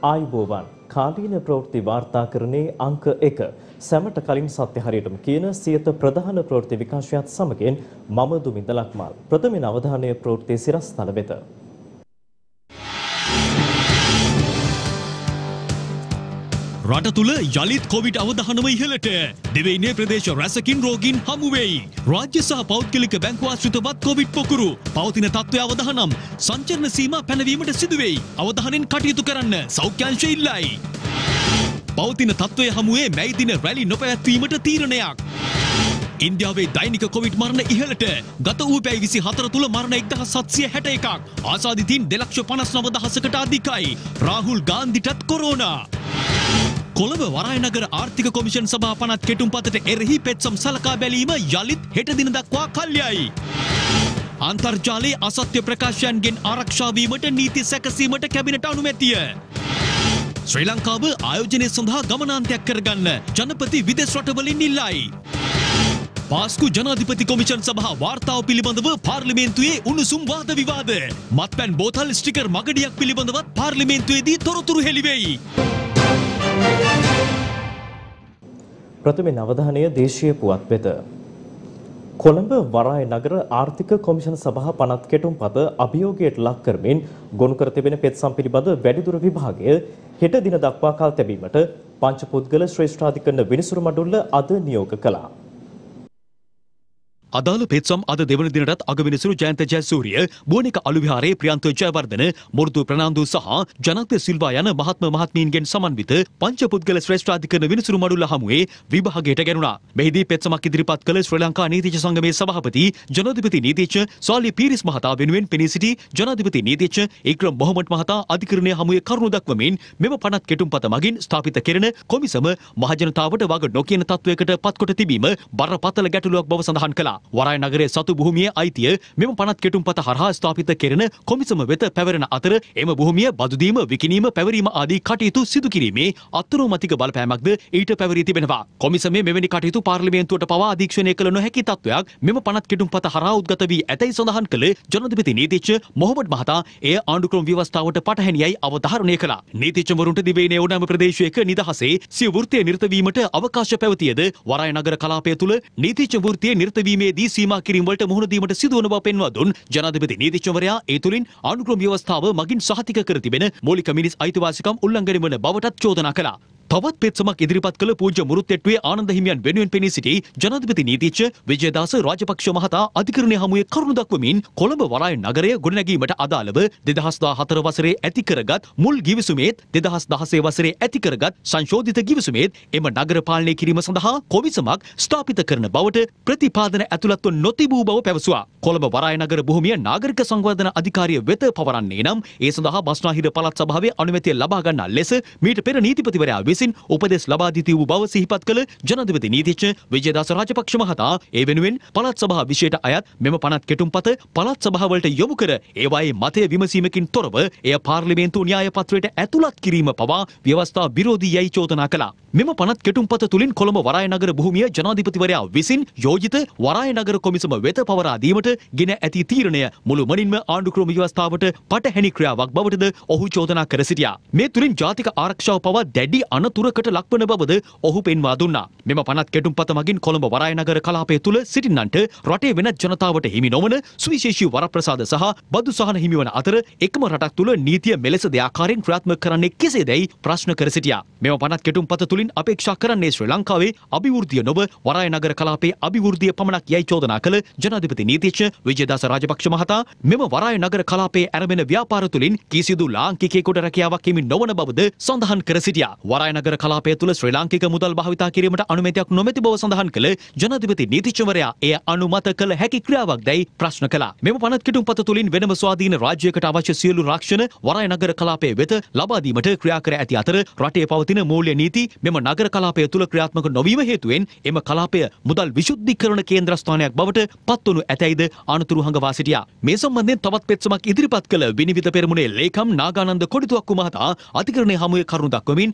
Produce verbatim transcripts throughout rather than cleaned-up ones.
ආයුබෝවන් කාලීන ප්‍රවෘත්ති වාර්තාකරණයේ අංක එක සැමට කලින් සත්‍ය හරියටම කියන සියත ප්‍රධාන ප්‍රවෘත්ති විකාශයත් සමගින් මම දුමින්ද ලක්මාල් ප්‍රථමයෙන් අවධානය ප්‍රවෘත්ති සිරස්තල වෙත. රට තුල යලිත් කොවිඩ් අවධානම ඉහළට දෙවයිනේ ප්‍රදේශ රැසකින් රෝගීන් හමු වෙයි. රාජ්‍ය සහ පෞද්ගලික බැංකු ආශ්‍රිතවත් කොවිඩ් පොකුරු පවතින තත්ත්වය අවධානම් සංචරණ සීමා පැනවීමට සිදු වෙයි. අවධානයෙන් කටයුතු කරන්න සෞඛ්‍යාංශය ඉල්ලයි. පවතින තත්ත්වය හමුවේ මැයි දින රැලි නොපැවැත්වීමට තීරණයක්. ඉන්දියාවේ දෛනික කොවිඩ් මරණ ඉහළට ගත වූ පැය විසිහතර තුල මරණ එක්දහස් හත්සිය හැට එකක්. ආසාදිතින් දෙලක්ෂ පනස් නව දහසකට අධිකයි. රාහුල් ගාන්ධිටත් කොරෝනා. කොළඹ වරායනගර ආර්ථික කොමිෂන් සභා පනත් කෙටුම්පතට එරෙහි පෙත්සම් සලකා බැලීම යලිත් හෙට දින දක්වා කල්යයි. අන්තර්ජාලයේ අසත්‍ය ප්‍රකාශයන්ගෙන් ආරක්ෂා වීමට නීති සැකසීමට කැබිනට අනුමැතිය. ශ්‍රී ලංකාව ආයෝජනය සඳහා ගමනාන්තයක් කරගන්න ජනපති විදේශ රටවලින් ඉල්ලයි. පාස්කු ජනාධිපති කොමිෂන් සභා වාර්තාව පිළිබඳව පාර්ලිමේන්තුවේ උණුසුම් වාද විවාද. මත්පැන් බෝතල් ස්ටිකර් මගඩියක් පිළිබඳවත් පාර්ලිමේන්තුවේදී තොරතුරු හෙළිවෙයි. ප්‍රථමයෙන් අවධානය දේශීය පුවත් වෙත. කොළඹ වරාය නගර ආර්ථික කොමිෂන් සභා පනත් කෙටුම්පත අභියෝගයට ලක් කරමින් ගොනු කර තිබෙන පෙත්සම් පිළිබඳ වැඩිදුර විභාගය හෙට දින දක්වා කල් තැබීමට පංචපුද්ගල ශ්‍රේෂ්ඨාධිකරණ විනිසුරු මඩුල්ල අද නියෝග කළා. අදාළ පෙත්සම් අද දෙවන දිනටත් අගවිනිසුරු ජයන්ත ජයසූරිය, බුවනික අලුවිහාරයේ ප්‍රියන්ත ජයවර්ධන, මුරුදු ප්‍රනාන්දු සහ ජනත සිල්වා යන මහත්ම මහත්මීන්ගෙන් සමන්විත පංචපුද්ගල ශ්‍රේෂ්ඨාධිකරණ විනිසුරු මඩුල්ල හමුවේ විභාගයට ගැනුණා. මෙහිදී පෙත්සමක් ඉදිරිපත් කළ ශ්‍රී ලංකා නීතිඥ සංගමේ සභාපති ජනාධිපති නීතිඥ සාලි පීරිස් මහතා වෙනුවෙන් පෙනී සිටි ජනාධිපති නීතිඥ ඉක්‍රම් මොහොමඩ් මහතා අධිකරණය හමුවේ කරුණු දක්වමින් මෙම පනත් කෙටුම්පත මගින් ස්ථාපිත කෙරෙන කොමිසම මහජනතාවට වග නොකියන තත්වයකට පත්කොට තිබීම බරපතල ගැටලුවක් බව සඳහන් කළා. වරාය නගරයේ සතු භූමියේ අයිතිය මෙම පනත් කෙටුම්පත හරහා ස්ථාපිත කෙරෙන කොමිසම වෙත පැවරෙන අතර එම භූමිය බදු දීම, විකිණීම, පැවරීම ආදී කටයුතු සිදු කිරීමේ අත්නෝමතික බලපෑමක්ද ඊට පැවරී තිබෙනවා. කොමිසමේ මෙවැනි කටයුතු පාර්ලිමේන්තුවට පවා අධීක්ෂණය කළ නොහැකි තත්වයක් මෙම පනත් කෙටුම්පත හරහා උද්ගත වී ඇතැයි සඳහන් කළ ජනාධිපති නීතිඥ මොහොමඩ් මහතා එය ආණ්ඩුක්‍රම ව්‍යවස්ථාවට පටහැනියයි අවධාරණය කළා. නීතිඥවරුන්ට දිවයිනේ ඕනෑම ප්‍රදේශයක නිදහසේ සිය වෘත්තිය නිරත වීමට අවකාශ පැවතියද වරාය නගර කලාපය තුළ නීතිඥ වෘත්තිය නිරත වීමේදී සීමා කිරීම වලට මුහුණ දීමට සිදුවන බව පෙන්වා දුන් ජනාධිපති නීතිඥවරයා ඒ තුලින් ආණ්ඩුක්‍රම ව්‍යවස්ථාව මගින් සහතික කර තිබෙන මූලික මිනිස් අයිතිවාසිකම් උල්ලංඝනය වන බවටත් චෝදනා කළා. තවත් පෙත්සමක් ඉදිරිපත් කළ පූජ්‍ය මුරුත්තෙට්ටුවේ ආනන්ද හිමියන් වෙනුවෙන් පෙනී සිටි ජනාධිපති නීතිඥ විජේදාස රාජපක්ෂ මහතා අධිකරණය හමුවේ කරුණු දක්වමින් කොළඹ වරාය නගරය ගොඩනැගීමට අදාළව දෙදහස් දාහතර වසරේ ඇති කරගත් මුල් ගිවිසුමේත් දෙදහස් දහසේ වසරේ ඇති කරගත් සංශෝධිත ගිවිසුමේත් එම නගර පාලනය කිරීම සඳහා කොමිසමක් ස්ථාපිත කරන බවට ප්‍රතිපාදන ඇතුළත්ව නොතිබූ බව පැවසුවා. කොළඹ වරාය නගර භූමිය නාගරික සංවර්ධන අධිකාරිය වෙත පවරන්නේ නම් ඒ සඳහා බස්නාහිර පළාත් සභාවේ අනුමැතිය ලබා ගන්නා ලෙස මීට පෙර නීතිපතිවරයා විසින් උපදෙස් ලබා දී තිබූ බව සිහිපත් කළ ජනාධිපති නීතිඥ විජේදාස රාජපක්ෂ මහතා ඒ වෙනුවෙන් පළාත් සභා විෂයට අයත් මෙම පනත් කෙටුම්පත පළාත් සභාවලට යොමු කර ඒවායේ මතය විමසීමකින් තොරව එය පාර්ලිමේන්තු න්‍යාය පත්‍රයට ඇතුළත් කිරීම පවා ව්‍යවස්ථා විරෝධී යයි චෝදනා කළා. මෙම පනත් කෙටුම්පත තුලින් කොළඹ වරාය නගර භූමිය ජනාධිපතිවරයා විසින් යෝජිත වරාය නගර කොමිසම වෙත පවරා දීමට ගෙන ඇති තීරණය මුළුමනින්ම ආණ්ඩුක්‍රම ව්‍යවස්ථාවට පටහැනි ක්‍රියාවක් බවටද ඔහු චෝදනා කර සිටියා. මේ තුලින් ජාතික ආරක්ෂාව පවා දැඩි අනතුරකට ලක්වන බවද ඔහු පෙන්වා දුන්නා. මෙම පනත් කෙටුම්පත මගින් කොළඹ වරාය නගර කලාපය තුල සිටින්නන්ට රටේ වෙනත් ජනතාවට හිමි නොවන සුවිශේෂී වරප්‍රසාද සහ බදු සහන හිමිවන අතර එකම රටක් තුල නීතිය මෙලෙස දෙආකාරයෙන් ක්‍රියාත්මක කරන්නේ කෙසේදැයි ප්‍රශ්න කර සිටියා. මෙම පනත් කෙටුම්පත තුලින් අපේක්ෂා කරන්නේ ශ්‍රී ලංකාවේ අභිවෘද්ධිය නොව වරාය නගර කලාපයේ අභිවෘද්ධිය පමණක් යයි චෝදනා කළ ජනාධිපති නීතිඥ විජේදාස රාජපක්ෂ මහතා මෙම වරාය නගර කලාපයේ ආරම්භන ව්‍යාපාර තුලින් කිසිදු ලාංකිකයෙකුට රැකියාවක් හිමි නොවන බවද සඳහන් කර සිටියා. වරාය නගර කලාපය තුල ශ්‍රී ලාංකික මුදල් භාවිතා කිරීමට අනුමැතියක් නොමැති බව සඳහන් කළ ජනාධිපති නීතිඥවරයා එය අනුමත කළ හැකි ක්‍රියාවක්දයි ප්‍රශ්න කළා. මෙම පනත් කෙටුම්පත තුලින් වෙනම ස්වාධීන රාජ්‍යයකට අවශ්‍ය සියලු රාක්ෂණ වරාය නගර කලාපය වෙත ලබා දීමට ක්‍රියා කර ඇති අතර රටේ පවතින මූල්‍ය නීති මෙම නගර කලාපය තුල ක්‍රියාත්මක නොවීම හේතුවෙන් එම කලාපය මුදල් විශුද්ධීකරණ කේන්ද්‍රස්ථානයක් බවට පත්වනු ඇතැයිද අනතුරු හංගවා සිටියා. මේ සම්බන්ධයෙන් තවත් පෙත්සමක් ඉදිරිපත් කළ විනිවිද පෙරමුණේ ලේකම් නාගානන්ද කොඩිතුවක්කු මහතා අධිකරණයේ හමුවේ කරුණු දක්වමින් මෙම පනත්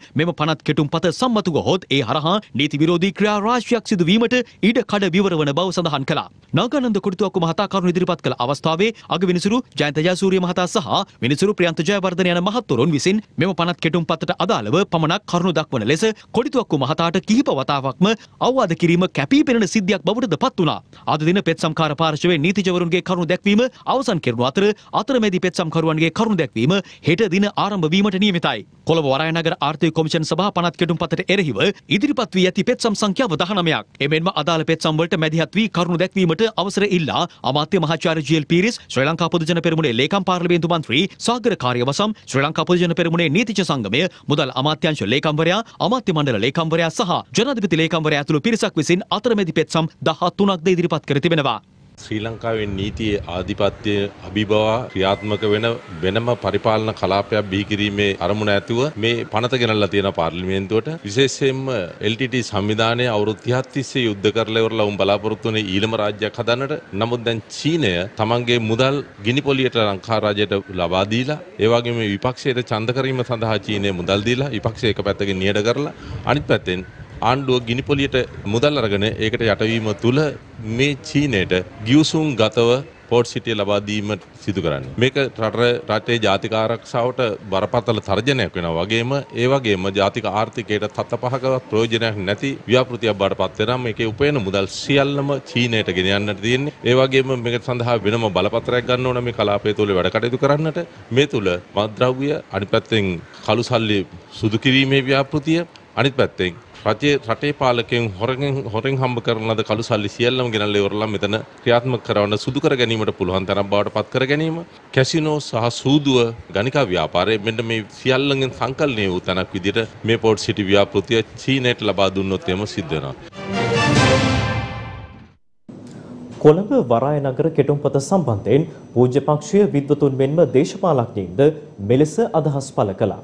පනත් කෙටුම්පත සම්මත වුවහොත් ඒ හරහා නීති විරෝධී ක්‍රියා රාශියක් සිදු වීමට ඉඩ කඩ විවර වන බව සඳහන් කළා. නාගානන්ද කොටිතුවක්කු මහතා කරුණු ඉදිරිපත් කළ අවස්ථාවේ අගවිනිසුරු ජයන්ත ජයසූරිය මහතා සහ විනිසුරු ප්‍රියන්ත ජයවර්ධන යන මහත්වරුන් විසින් මෙම පනත් කෙටුම්පතට අදාළව පමණක් කරුණු දක්වන ලෙස කොටිතුවක්කු මහතාට කිහිප වතාවක්ම අවවාද කිරීම කැපී පෙනෙන සිද්ධියක් බවටද පත් වුණා. අද දින පෙත්සම්කාර පාර්ශවයේ නීතිජවරුන්ගේ කරුණු දැක්වීම අවසන් කෙරුණු අතර අතරමැදි පෙත්සම්කරුවන්ගේ කරුණු දැක්වීම හෙට දින ආරම්භ වීමට නියමිතයි. කොළඹ වරාය නගර ආර්ථික කොමිෂන් සභා පනත් කෙටුම්පතට එරෙහිව ඉදිරිපත් වී ඇති පෙත්සම් සංඛ්‍යාව දහනවයක්. එමෙන්ම අදාළ පෙත්සම් වලට මැදිහත් වී කරුණු දැක්වීමට අවසර ඉල්ලා අමාත්‍ය මහාචාර්ය ජී.එල්. පීරිස්, ශ්‍රී ලංකා පොදුජන පෙරමුණේ ලේකම් පාර්ලිමේන්තු මන්ත්‍රී සාගර කාර්යවසම්, ශ්‍රී ලංකා පොදුජන පෙරමුණේ නීතිඥ සංගමය, මුදල් අමාත්‍යාංශ ලේකම්වරයා, අමාත්‍ය මණ්ඩල ලේකම්වරයා සහ ජනාධිපති ලේකම්වරයා ඇතුළු පිරිසක් විසින් අතරමැදි පෙත්සම් දහතුනක් ද ඉදිරිපත් කර තිබෙනවා. ශ්‍රී ලංකාවේ නීතියේ ආධිපත්‍ය අභිබවා ක්‍රියාත්මක වෙන වෙනම පරිපාලන කලාපයක් බිහි කිරීමේ අරමුණ ඇතුව මේ පනත ගෙනල්ලා තියෙන පාර්ලිමේන්තුවට විශේෂයෙන්ම එල් ටී ටී සංවිධානයේ අවුරුදු තිහක් තිස්සේ යුද්ධ කරලා ඉවරලා උන් බලාපොරොත්තු වෙන ඊළම රාජ්‍යයක් හදන්නට. නමුත් දැන් චීනය තමන්ගේ මුදල් ගිනි පොලියට ලංකා රජයට ලබා දීලා ඒ වගේම විපක්ෂයට ඡන්ද කිරීම සඳහා චීනය මුදල් දීලා විපක්ෂය එක පැත්තකින් නියඩ කරලා අනිත් පැත්තෙන් ආණ්ඩුව ගිනිපොලියට මුදල් අරගෙන ඒකට යටවීම තුළ මේ චීනයට ගිවිසුම් ගතව පෝට් සිටිය ලබා දීම සිදු කරන්නේ. මේක රට රටේ ජාතික ආරක්ෂාවට බරපතල තර්ජනයක් වෙනවා වගේම ඒ වගේම ජාතික ආර්ථිකයට තත පහකවත් ප්‍රයෝජනයක් නැති ව්‍යාපෘතියක් බාටපත් වෙනවා. මේකේ උපයන මුදල් සියල්ලම චීනයට ගෙන යන්නට තියෙන්නේ. ඒ වගේම මේක සඳහා වෙනම බලපත්‍රයක් ගන්න ඕන මේ කලාපය තුළ වැඩ කටයුතු කරන්නට. මේ තුළ මත්ද්‍රව්‍ය අනිත් පැත්තෙන් කළු සල්ලි සුදු කිරීමේ ව්‍යාපෘතිය අනිත් පැත්තෙන් රටේ රටේ පාලකයන් හොරෙන් හොරෙන් හම්බ කරන ලද කළු සල්ලි සියල්ලම ගෙනල්ලා ඉවරලා මෙතන ක්‍රියාත්මක කරවන්න සුදු කර ගැනීමට පුළුවන් තරම් බවට පත් කර ගැනීම කැසිනෝ සහ සූදුව ගණිකා ව්‍යාපාරය මෙන්න මේ සියල්ලෙන් සංකලනය වූ තැනක් විදිහට මේ පෝට් සිටි ව්‍යාපෘතිය චීනයට ලබා දුන්නොත් එම සිද්ධ වෙනවා. කොළඹ වරාය නගර කෙටුම්පත සම්බන්ධයෙන් පූජ්‍ය පක්ෂීය විද්වතුන් මෙන්ම දේශපාලඥයින්ද මෙලෙස අදහස් පළ කළා.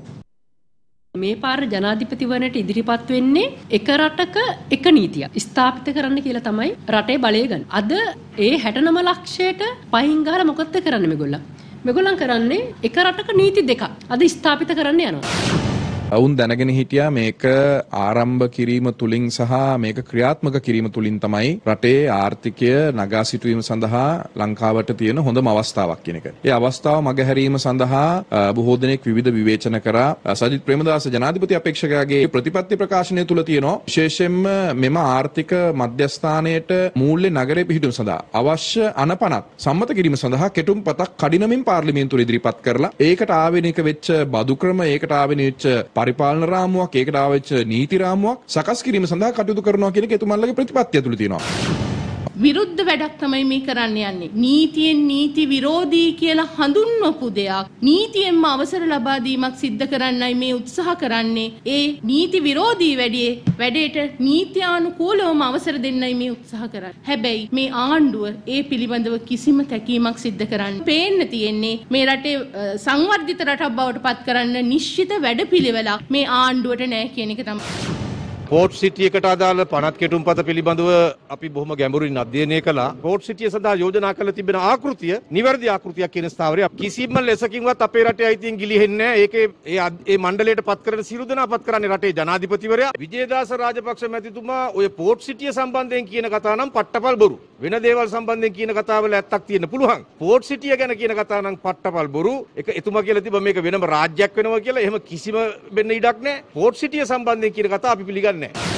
මේ පාර ජනාධිපතිවරණයට ඉදිරිපත් වෙන්නේ එක රටක එක නීතියක් ස්ථාපිත කරන්න කියලා තමයි රටේ බලය ගන්න. අද ඒ හැටනම ලක්ෂයට පහින් ගහලා මොකද්ද කරන්නේ මේගොල්ලෝ? මේගොල්ලන් කරන්නේ එක රටක නීති දෙකක් අද ස්ථාපිත කරන්න යනවා. වුන් දැනගෙන හිටියා මේක ආරම්භ කිරීම තුලින් සහ මේක ක්‍රියාත්මක කිරීම තුලින් තමයි රටේ ආර්ථිකය නගා සිටුවීම සඳහා ලංකාවට තියෙන හොඳම අවස්ථාවක් කියන එක. ඒ අවස්ථාව මගහැරීම සඳහා බොහෝ දෙනෙක් විවිධ විවේචන කරා. සජිත් ප්‍රේමදාස ජනාධිපති අපේක්ෂකයාගේ ප්‍රතිපත්ති ප්‍රකාශනය තුල තියෙනවා විශේෂයෙන්ම මෙම ආර්ථික මධ්‍යස්ථානයට මූල්‍ය නගරයේ පිහිටුම සඳහා අවශ්‍ය අනපනත් සම්මත කිරීම සඳහා කෙටුම්පතක් කඩිනමින් පාර්ලිමේන්තුවේ ඉදිරිපත් කරලා ඒකට ආවේනික වෙච්ච බදු ක්‍රම ඒකට ආවේනික වෙච්ච පරිපාලන රාමුවක් ඒකට ආවෙච්ච නීති රාමුවක් සකස් කිරීම සඳහා කටයුතු කරනවා කියන එක එතුමන්ලගේ ප්‍රතිපත්තිය ඇතුළේ තියෙනවා. විරුද්ධ වැඩක් තමයි මේ කරන්න යන්නේ. නීතියෙන් නීති විරෝධී කියලා හඳුන්වපු දෙයක් නීතියෙන්ම අවසර ලබා දීමක් සිද්ධ කරන්නයි මේ උත්සාහ කරන්නේ. ඒ නීති විරෝධී වැඩේ වැඩේට නීත්‍යානුකූලවම අවසර දෙන්නයි මේ උත්සාහ කරන්නේ. හැබැයි මේ ආණ්ඩුව ඒ පිළිබඳව කිසිම තැකීමක් සිද්ධ කරන්න පේන්න තියෙන්නේ මේ රටේ සංවර්ධිත රටක් බවට පත් කරන්න නිශ්චිත වැඩපිළිවෙලක් මේ ආණ්ඩුවට නැහැ කියන එක තමයි. පෝට් සිටි එකට අදාළ පනත් කෙටුම්පත පිළිබඳව අපි බොහොම ගැඹුරින් අධ්‍යයනය කළා. පෝට් සිටිය සඳහා යෝජනා කළ තිබෙන ආකෘතිය නිවැරදි ආකෘතියක් කියන ස්ථාවරය කිසිම ලෙසකින්වත් අපේ රටේ අයිතීන් ගිලිහෙන්නේ නැහැ. ඒකේ ඒ ඒ මණ්ඩලයට පත් කරන සියලු දෙනා පත් කරන්නේ රටේ ජනාධිපතිවරයා. විජේදාස රාජපක්ෂ මැතිතුමා ඔය පෝට් සිටිය සම්බන්ධයෙන් කියන කතාව නම් පට්ටපල් බොරු. වෙන දේවල් සම්බන්ධයෙන් කියන කතාවල ඇත්තක් තියෙන්න පුළුවන්. පෝට් සිටිය ගැන කියන කතාව නම් පට්ටපල් බොරු. ඒක එතුමා කියලා තිබ්බ මේක වෙනම රාජ්‍යයක් වෙනවා කියලා. එහෙම කිසිම වෙන්න ඉඩක් නැහැ. පෝට් සිටිය සම්බන්ධයෙන් කියන කතාව අපි පිළිගන්නේ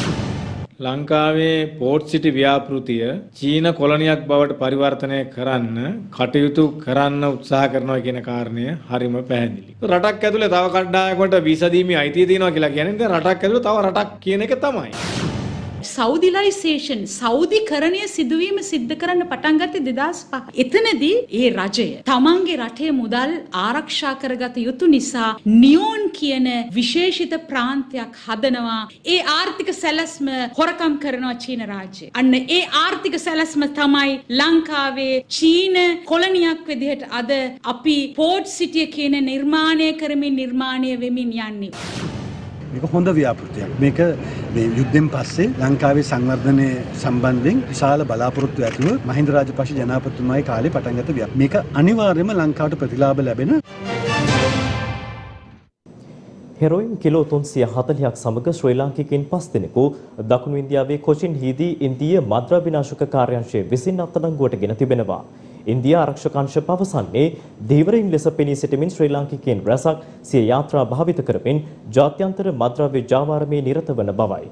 ලංකාවේ පෝට් සිටි ව්‍යාපෘතිය චීන කොලනියක් බවට පරිවර්තනය කරන්න කටයුතු කරන්න උත්සාහ කරනවා කියන කාරණය හරිම පැහැදිලි. රටක් ඇතුලේ තව කණ්ඩායමකට වීසා දීමේ අයිතිය තියෙනවා කියලා කියන්නේ දැන් රටක් ඇතුලේ තව රටක් කියන එක තමයි. සෞදිලයිසේෂන් සෞදිකරණය සිදුවීම සිද්ධ කරන්න පටන් ගත්තේ දෙදාස් පහ. එතනදී ඒ රජය තමන්ගේ රටේ මුදල් ආරක්ෂා කරගත යුතු නිසා නියෝන් කියන විශේෂිත ප්‍රාන්තයක් හදනවා. ඒ ආර්ථික සැලැස්ම හොරකම් කරනවා චීන රාජ්‍යය. අන්න ඒ ආර්ථික සැලැස්ම තමයි ලංකාවේ චීන කොලනියක් විදිහට අද අපි පෝට් සිටිය කියන නිර්මාණය කරමින් නිර්මාණය වෙමින් යන්නේ. මේක හොඳ ව්‍යාපෘතියක්. මේක මේ යුද්ධෙන් පස්සේ ලංකාවේ සංවර්ධනය සම්බන්ධයෙන් විශාල බලාපොරොත්තු ඇතුව මහින්ද රාජපක්ෂ ජනාධිපතිතුමාගේ කාලේ පටන් ගත්ත ව්‍යාපෘතියක්. මේක අනිවාර්යයෙන්ම ලංකාවට ප්‍රතිලාභ ලැබෙන. හෙරොයින් කිලෝ තුන්සිය හතළිහක් සමග ශ්‍රී ලාංකිකයින් පස් දෙනෙකු දකුණු ඉන්දියාවේ කොචින් හිදී ඉන්දීය මද්‍රව්‍ය විනාශක කාර්යාංශය විසින් අත්අඩංගුවට ගෙන තිබෙනවා. ඉන්දියා ආරක්ෂක අංශ පවසන්නේ ධීවරයින් ලෙස පෙනී සිටමින් ශ්‍රී ලාංකිකයින් රැසක් සිය යාත්‍රා භාවිත කරමින් ජාත්‍යන්තර මද්‍රව්‍ය ජාවාරමේ නිරත වන බවයි.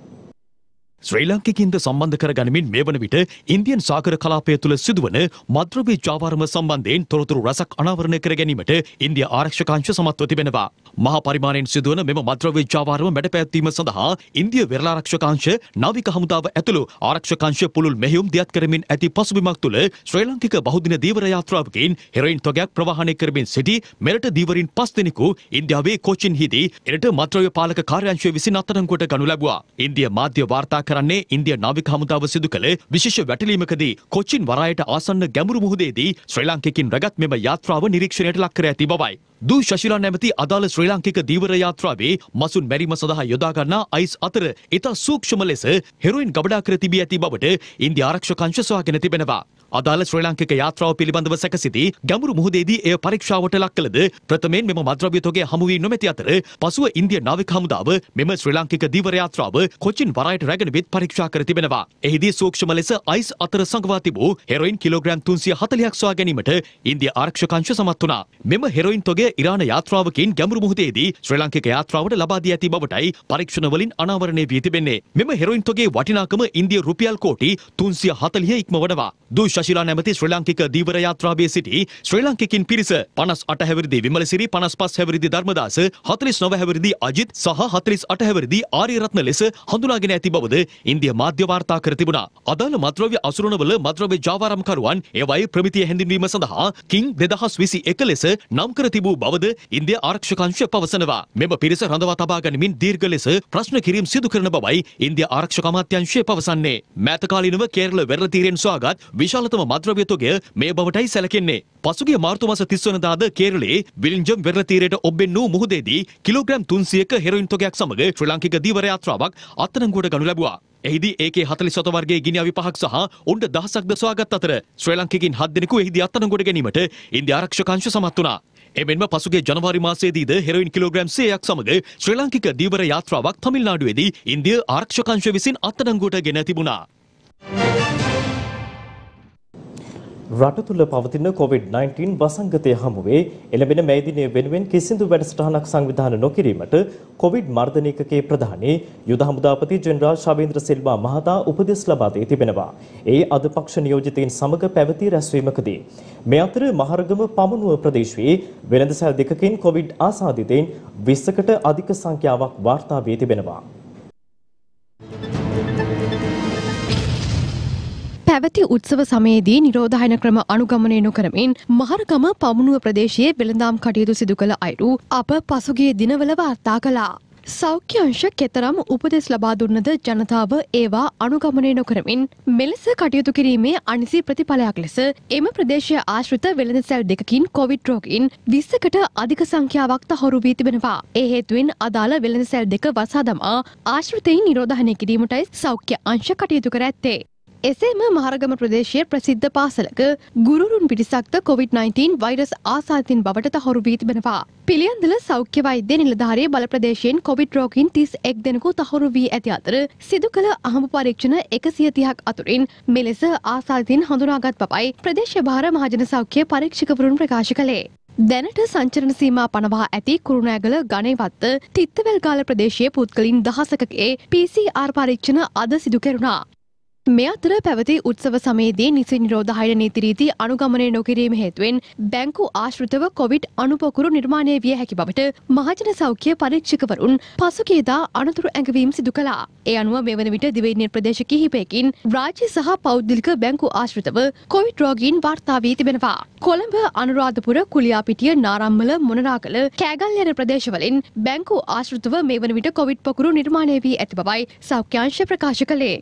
ශ්‍රී ලාංකිකයින්ද සම්බන්ධ කර ගනිමින් මේ වන විට ඉන්දියන් සාගර කලාපය තුළ සිදුවන මද්‍රව්‍ය ජාවාරම සම්බන්ධයෙන් තොරතුරු රසක් අනාවරණය කර ගැනීමට ඉන්දියා ආරක්ෂක අංශ සමත්ව තිබෙනවා. මහා පරිමාණයෙන් සිදුවන මෙම මද්‍රව්‍ය ජාවාරම මැඩපැවැත්වීම සඳහා ඉන්දිය වෙරළාරක්ෂක අංශ නාවික හමුදාව ඇතුළු ආරක්ෂක අංශ පුළුල් මෙහෙයුම් දියත් කරමින් ඇති පසුබිමක් තුළ ශ්‍රී ලාංකික බහුදින ධීවර යාත්‍රාවකින් හෙරොයින් තොගයක් ප්‍රවාහනය කරමින් සිටි මෙරට ධීවරින් පස් දෙනෙකු ඉන්දියාවේ කොචින් හිදී එරට මද්‍රව්‍ය පාලක කාර්යාංශය විසින් අත්අඩංගුවට ගනු ලැබුවා. ඉන්දිය මාධ්‍ය වාර්තා කරන්නේ ඉන්දියා නාවික හමුදාව සිදු කළ විශේෂ වැටලීමකදී කොචින් වරායට ආසන්න ගැඹුරු මුහුදේදී ශ්‍රී ලාංකිකයින් රැගත් මෙම යාත්‍රාව නිරීක්ෂණයට ලක් කර ඇති බවයි. දූ ශශිලා නැමැති අදාළ ශ්‍රී ලාංකික ධීවර යාත්‍රාවේ මසුන් මැරීම සඳහා යොදා ගන්නා අයිස් අතර ඉතා සූක්ෂම ලෙස හෙරොයින් ගබඩා කර තිබී ඇති බවට ඉන්දියා ආරක්ෂක අංශ සොයාගෙන තිබෙනවා. අදාළ ශ්‍රී ලාංකික යාත්‍රාව පිළිබඳව සැකසිතී ගැඹුරු මුහුදේදී එය පරීක්ෂාවට ලක් කළද ප්‍රථමයෙන් මෙම මද්‍රව්‍ය තොගය හමු වී නොමැති අතර පසුව ඉන්දියා නාවික හමුදාව මෙම ශ්‍රී ලාංකික ධීවර යාත්‍රාව කොචින් වරායට රැගෙන විත් පරීක්ෂා කර තිබෙනවා. එහිදී සූක්ෂම ලෙස අයිස් අතර සංගවා තිබූ හෙරොයින් කිලෝග්‍රෑම් තුන්සිය හතළිහක් සොයා ගැනීමට ඉන්දියා ආරක්ෂක අංශ සමත් වුණා. මෙම හෙරොයින් තොගය ඉරාන යාත්‍රාවකින් ගැඹුරු මුහුදේදී ශ්‍රී ලාංකික යාත්‍රාවට ලබා දී ඇති බවටයි පරීක්ෂණ වලින් අනාවරණය වී තිබෙන්නේ. මෙම හෙරොයින් තොගේ වටිනාකම ඉන්දිය රුපියල් කෝටි තුන්සිය හතළිහ ඉක්මවනවා. දූ ශශිලා නැමැති ශ්‍රී ලාංකික ධීවර යාත්‍රාවේ සිටි ශ්‍රී ලාංකිකින් පිරිස පනස් අට හැවිරිදි විමලසිරි, පනස් පහ හැවිරිදි ධර්මදාස, හතළිස් නව හැවිරිදි අජිත් සහ හතළිස් අට හැවිරිදි ආර්යරත්න ලෙස හඳුනාගෙන ඇති බවද ඉන්දියා මාධ්‍ය වාර්තා කර තිබුණා. අදාළ මද්‍රව්‍ය අසුරණවල මද්‍රව්‍ය ජාවාරම්කරුවන් ඒවයි ප්‍රමිතිය හැඳින්වීම සඳහා කිං දෙදහස් විසි එක ලෙස නම් කර තිබූ බවද ඉන්දියා ආරක්ෂක අංශය පවසනවා. මෙම පිරිස රඳවා තබා ගනිමින් දීර්ඝ ලෙස ප්‍රශ්න කිරීම සිදු කරන බවයි ඉන්දියා ආරක්ෂක අමාත්‍යාංශය පවසන්නේ. මෑතකාලීනව කේරළ වෙරළ තීරයෙන් සොයාගත් විශාලතම මද්‍රව්‍ය තොගය මේ බවටයි සැලකෙන්නේ. පසුගිය මාර්තු මාස තිස් වනදාද කේරළයේ විලින්ජම් වෙරළ තීරයට ඔබ්බෙන්නූ මුහුදේදී කිලෝග්‍රෑම් තුන්සියක හෙරොයින් තොගයක් සමග ශ්‍රී ලාංකික ධීවර යාත්‍රාවක් අත්අඩංගුවට ගනු ලැබුවා. එහිදී ඒකේ හතළිස් සත වර්ගයේ ගිනි අවි පහක් සහ උණ්ඩ දහසක්ද සොයාගත් අතර ශ්‍රී ලාංකිකයින් හත් දෙනෙකු එහිදී අත්අඩංගුවට ගැනීමට ඉන්දියා ආරක්ෂක අංශ සමත් වුණා. එමෙන්ම පසුගිය ජනවාරි මාසයේදීද හෙරොයින් කිලෝග්‍රෑම් සියයක් සමග ශ්‍රී ලාංකික ධීවර යාත්‍රාවක් තමිල්නාඩුවේදී ඉන්දියා ආරක්ෂක අංශ විසින් අත්අඩංගුවට ගෙන තිබුණා. රට තුළ පවතින කොවිඩ් නයින්ටීන් වසංගතය හමුවේ එළඹෙන මේ දිනය වෙනුවෙන් කිසිදු වැඩසටහනක් සංවිධානය නොකිරීමට කොවිඩ් මර්ධන ඒකකයේ ප්‍රධානී යුද හමුදාපති ජෙනරාල් ශවේන්ද්‍ර සිල්වා මහතා උපදෙස් ලබා දී තිබෙනවා. ඒ අද පක්ෂ නියෝජිතයින් සමග පැවති රැස්වීමකදී මේ අතර මහරගම පමුණුව ප්‍රදේශයේ වෙළඳසැල් දෙකකින් කොවිඩ් ආසාදිතයින් විස්සකට අධික සංඛ්‍යාවක් වාර්තා වී තිබෙනවා. පැවති උත්සව සමයේදී නිරෝධායන ක්‍රම අනුගමනය නොකරමින් මහරගම පමුණුව ප්‍රදේශයේ වෙළඳාම් කටයුතු සිදු කළ අයුරු අප පසුගිය දිනවල වාර්තා කළා. සෞඛ්‍ය අංශ කෙතරම් උපදෙස් ලබා දුන්නද ජනතාව ඒවා අනුගමනය නොකරමින් මෙලෙස කටයුතු කිරීමේ අනිසි ප්‍රතිඵලයක් ලෙස එම ප්‍රදේශය ආශ්‍රිත වෙළඳසැල් දෙකකින් කොවිඩ් රෝගීන් විස්සකට අධික සංඛ්‍යාවක් තහවුරු වී තිබෙනවා. ඒ හේතුවෙන් අදාළ වෙළඳසැල් දෙක වසා දමා ආශ්‍රිතයින් නිරෝධායනය කිරීමටයි සෞඛ්‍ය අංශ කටයුතු කර ඇත්තේ. එසේම මහරගම ප්‍රදේශයේ ප්‍රසිද්ධ පාසලක ගුරුරුන් පිරිසක්ද කොවිඩ් නයින්ටීන් වෛරස් ආසාදිතින් බවට තහවුරු වී තිබෙනවා. පිළියන්දල සෞඛ්‍ය වෛද්‍ය නිලධාරී බල ප්‍රදේශයෙන් කොවිඩ් රෝගීන් තිස් එක් දෙනෙකු තහවුරු වී ඇති අතර සිදු කළ අහඹ පරීක්ෂණ එකසිය තිහක් අතුරින් මෙලෙස ආසාදිතින් හඳුනාගත් බවයි ප්‍රදේශ භාර මහජන සෞඛ්‍ය පරීක්ෂකවරුන් ප්‍රකාශ කළේ. දැනට සංචරණ සීමා පනවා ඇති කුරුණෑගල ගණේවත්ත තිත්තවැල්ගාල ප්‍රදේශයේ පුද්ගලින් දහසකගේ පී සී ආර් පරීක්ෂණ අද සිදු කෙරුණා. මේ අතර පැවති උත්සව සමයේදී නිසි නිරෝධායන නීති රීති අනුගමනය නොකිරීම හේතුවෙන් බැංකු ආශ්‍රිතව කොවිඩ් අනුපොකුරු නිර්මාණය විය හැකි බවට මහජන සෞඛ්‍ය පරීක්ෂකවරුන් පසුගියදා අනතුරු ඇඟවීම් සිදු කළා. ඒ අනුව මෙවන විට දිවයිනේ ප්‍රදේශ කිහිපයකින් රාජ්‍ය සහ පෞද්ගලික බැංකු ආශ්‍රිතව කොවිඩ් රෝගීන් වාර්තා වී තිබෙනවා. කොළඹ, අනුරාධපුර, කුලියාපිටිය, නාරම්මල, මොනරාගල, කෑගල්ල යන ප්‍රදේශවලින් බැංකු ආශ්‍රිතව මෙවන විට කොවිඩ් පොකුරු නිර්මාණය වී ඇති බවයි සෞඛ්‍ය අංශ ප්‍රකාශ කළේ.